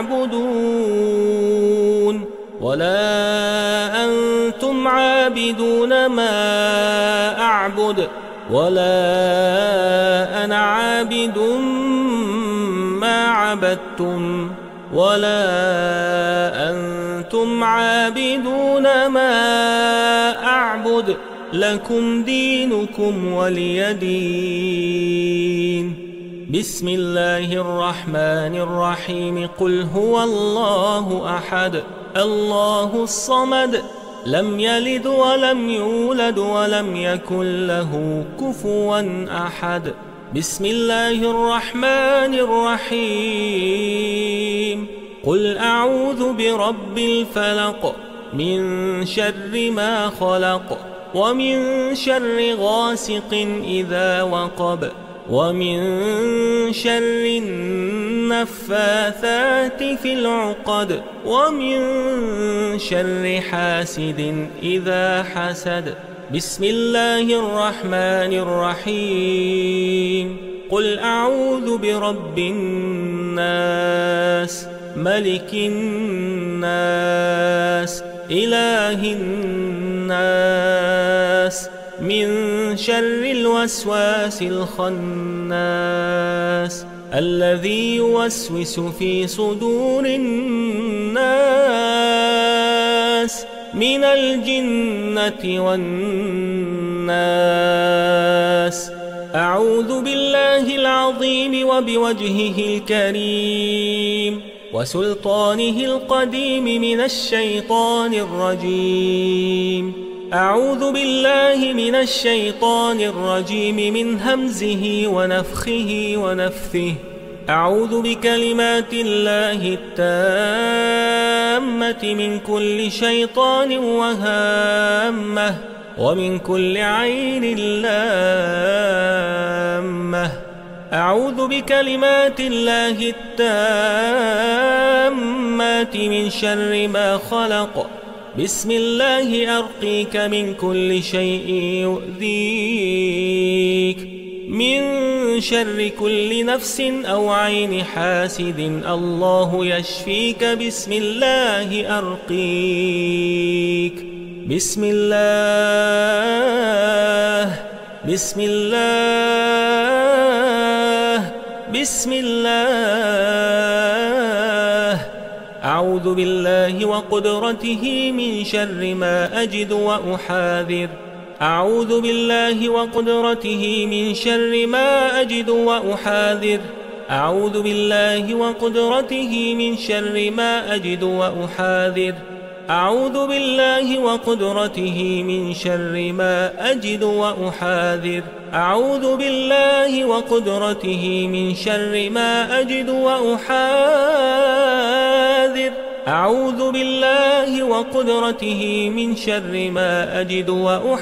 تعبدون ولا أنتم عابدون ما أعبد ولا أنا عابد ما عبدتم ولا أنتم عابدون ما أعبد لكم دينكم ولي دين. بسم الله الرحمن الرحيم. قل هو الله أحد الله الصمد لم يلد ولم يولد ولم يكن له كفوا أحد. بسم الله الرحمن الرحيم. قل أعوذ برب الفلق من شر ما خلق ومن شر غاسق إذا وقب ومن شر النفاثات في العقد ومن شر حاسد إذا حسد. بسم الله الرحمن الرحيم. قل أعوذ برب الناس ملك الناس إله الناس من شر الوسواس الخناس الذي يوسوس في صدور الناس من الجنة والناس. أعوذ بالله العظيم وبوجهه الكريم وسلطانه القديم من الشيطان الرجيم. أعوذ بالله من الشيطان الرجيم من همزه ونفخه ونفثه. أعوذ بكلمات الله التامة من كل شيطان وهامة ومن كل عين لامة. أعوذ بكلمات الله التامات من شر ما خلق. بسم الله أرقيك من كل شيء يؤذيك من شر كل نفس أو عين حاسد الله يشفيك. بسم الله أرقيك. بسم الله بسم الله بسم الله. أعوذ بالله وقدرته من شر ما أجد وأحاذر. أعوذ بالله وقدرته من شر ما أجد وأحاذر. أعوذ بالله وقدرته من شر ما أجد وأحاذر. أعوذ بالله وقدرته من شر ما أجد وأحاذر. أعوذ بالله وقدرته من شر ما أجد وأحاذر. أعوذ بالله وقدرته من شر ما أجد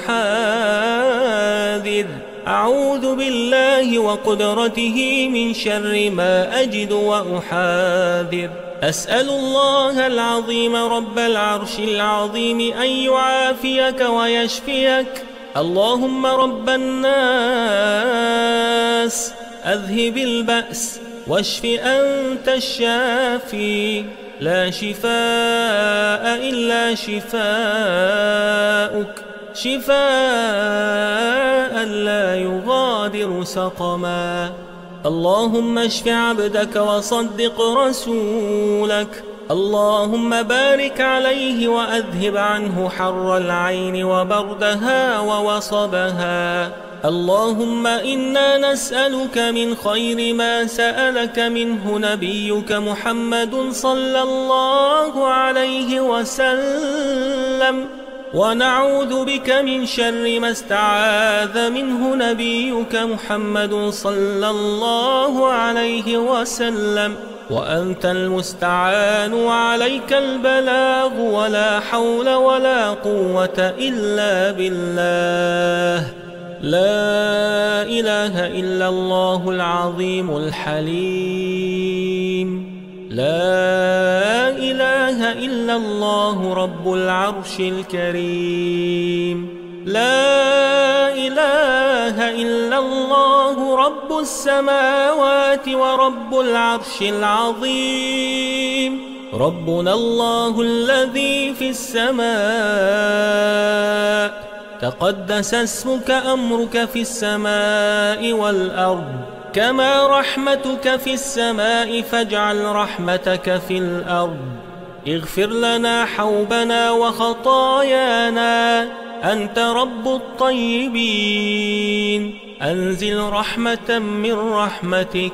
وأحاذر. أعوذ بالله وقدرته من شر ما أجد وأحاذر. أسأل الله العظيم رب العرش العظيم أن يعافيك ويشفيك. اللهم رب الناس أذهب البأس واشف أنت الشافي لا شفاء إلا شفاؤك شفاء لا يغادر سقما. اللهم اشف عبدك وصدق رسولك. اللهم بارك عليه وأذهب عنه حر العين وبردها ووصبها. اللهم إنا نسألك من خير ما سألك منه نبيك محمد صلى الله عليه وسلم، ونعوذ بك من شر ما استعاذ منه نبيك محمد صلى الله عليه وسلم، وأنت المستعان وعليك البلاغ، ولا حول ولا قوة إلا بالله. لا إله إلا الله العظيم الحليم، لا إله إلا الله رب العرش الكريم، لا إله إلا الله رب السماوات ورب العرش العظيم. ربنا الله الذي في السماء، تقدس اسمك، أمرك في السماء والأرض، كما رحمتك في السماء فاجعل رحمتك في الأرض. اغفر لنا حوبنا وخطايانا، أنت رب الطيبين. أنزل رحمة من رحمتك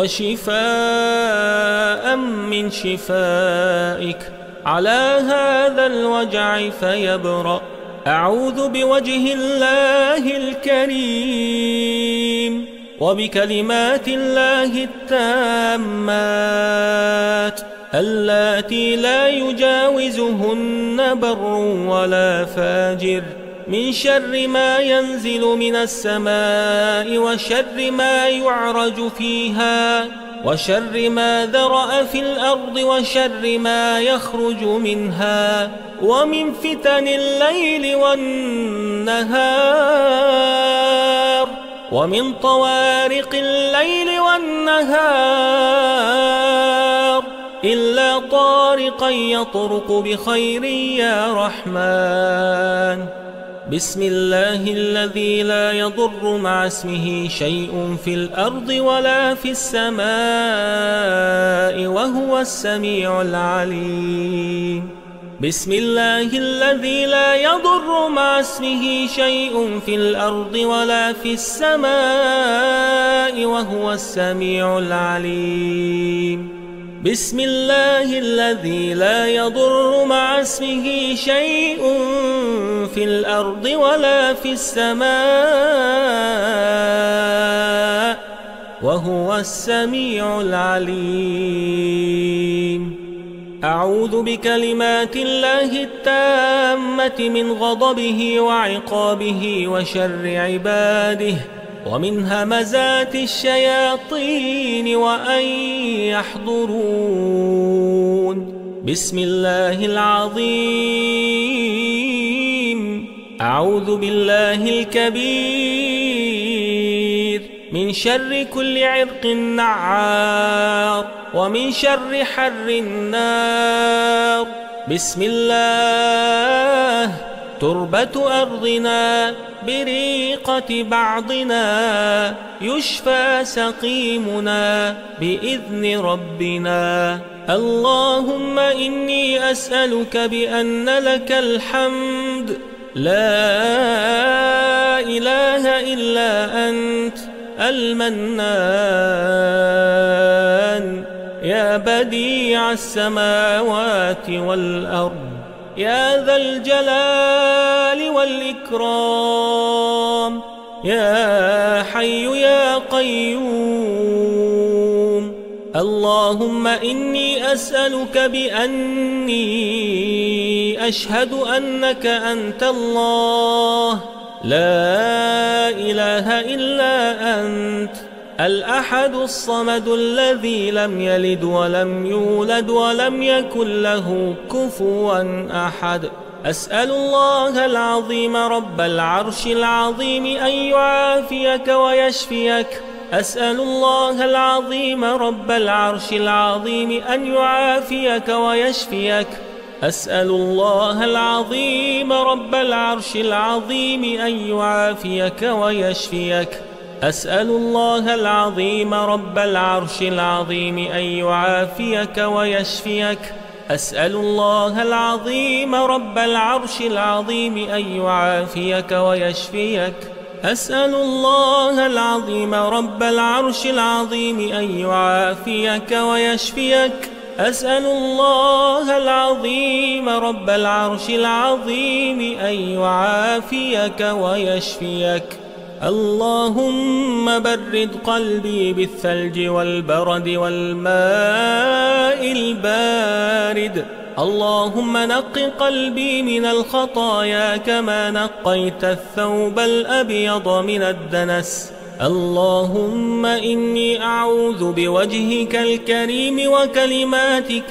وشفاء من شفائك على هذا الوجع فيبرأ. أعوذ بوجه الله الكريم وبكلمات الله التامات اللاتي لا يجاوزهن بر ولا فاجر، من شر ما ينزل من السماء، وشر ما يعرج فيها، وشر ما ذرأ في الأرض، وشر ما يخرج منها، ومن فتن الليل والنهار، ومن طوارق الليل والنهار، إلا طارقا يطرق بخير يا رحمن. بسم الله الذي لا يضر مع اسمه شيء في الأرض ولا في السماء وهو السميع العليم. بسم الله الذي لا يضر مع اسمه شيء في الأرض ولا في السماء وهو السميع العليم. بسم الله الذي لا يضر مع اسمه شيء في الأرض ولا في السماء وهو السميع العليم. أعوذ بكلمات الله التامة من غضبه وعقابه وشر عباده، ومن همزات الشياطين وأن يحضرون. بسم الله العظيم. أعوذ بالله الكبير من شر كل عرق نعار، ومن شر حر النار. بسم الله. تربة أرضنا بريقة بعضنا، يشفى سقيمنا بإذن ربنا. اللهم إني أسألك بأن لك الحمد، لا إله إلا أنت المنان، يا بديع السماوات والأرض، يا ذا الجلال والإكرام، يا حي يا قيوم. اللهم إني أسألك بأني أشهد أنك أنت الله، لا إله إلا أنت الأحد الصمد الذي لم يلد ولم يولد ولم يكن له كفوا أحد. أسأل الله العظيم رب العرش العظيم أن يعافيك ويشفيك. أسأل الله العظيم رب العرش العظيم أن يعافيك ويشفيك. أسأل الله العظيم رب العرش العظيم أن يعافيك ويشفيك. أسأل الله العظيم رب العرش العظيم أن يعافيك ويشفيك. أسأل الله العظيم رب العرش العظيم أن يعافيك ويشفيك. أسأل الله العظيم رب العرش العظيم أن يعافيك ويشفيك. أسأل الله العظيم رب العرش العظيم أن يعافيك ويشفيك. اللهم برد قلبي بالثلج والبرد والماء البارد. اللهم نق قلبي من الخطايا كما نقيت الثوب الأبيض من الدنس. اللهم إني أعوذ بوجهك الكريم وكلماتك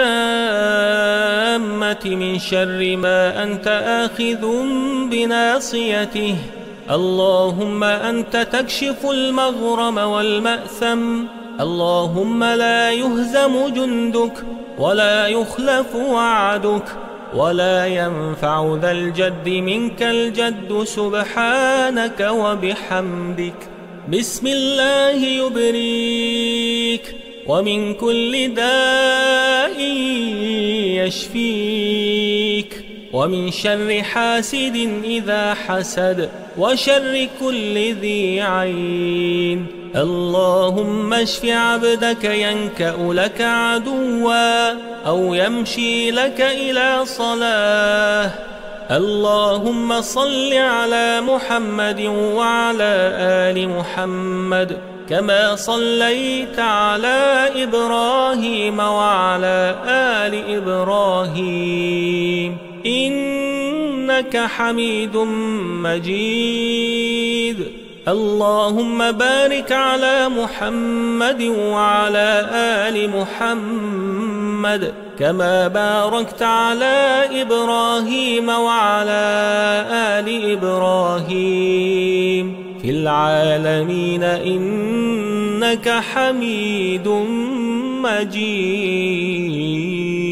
التامة من شر ما أنت آخذ بناصيته. اللهم أنت تكشف المغرم والمأثم. اللهم لا يهزم جندك ولا يخلف وعدك ولا ينفع ذا الجد منك الجد سبحانك وبحمدك. بسم الله يبريك ومن كل داء يشفيك ومن شر حاسد إذا حسد وشر كل ذي عين. اللهم اشف عبدك ينكأ لك عدوا أو يمشي لك إلى صلاة. اللهم صل على محمد وعلى آل محمد كما صليت على إبراهيم وعلى آل إبراهيم إنك حميد مجيد. اللهم بارك على محمد وعلى آل محمد كما باركت على إبراهيم وعلى آل إبراهيم في العالمين إنك حميد مجيد.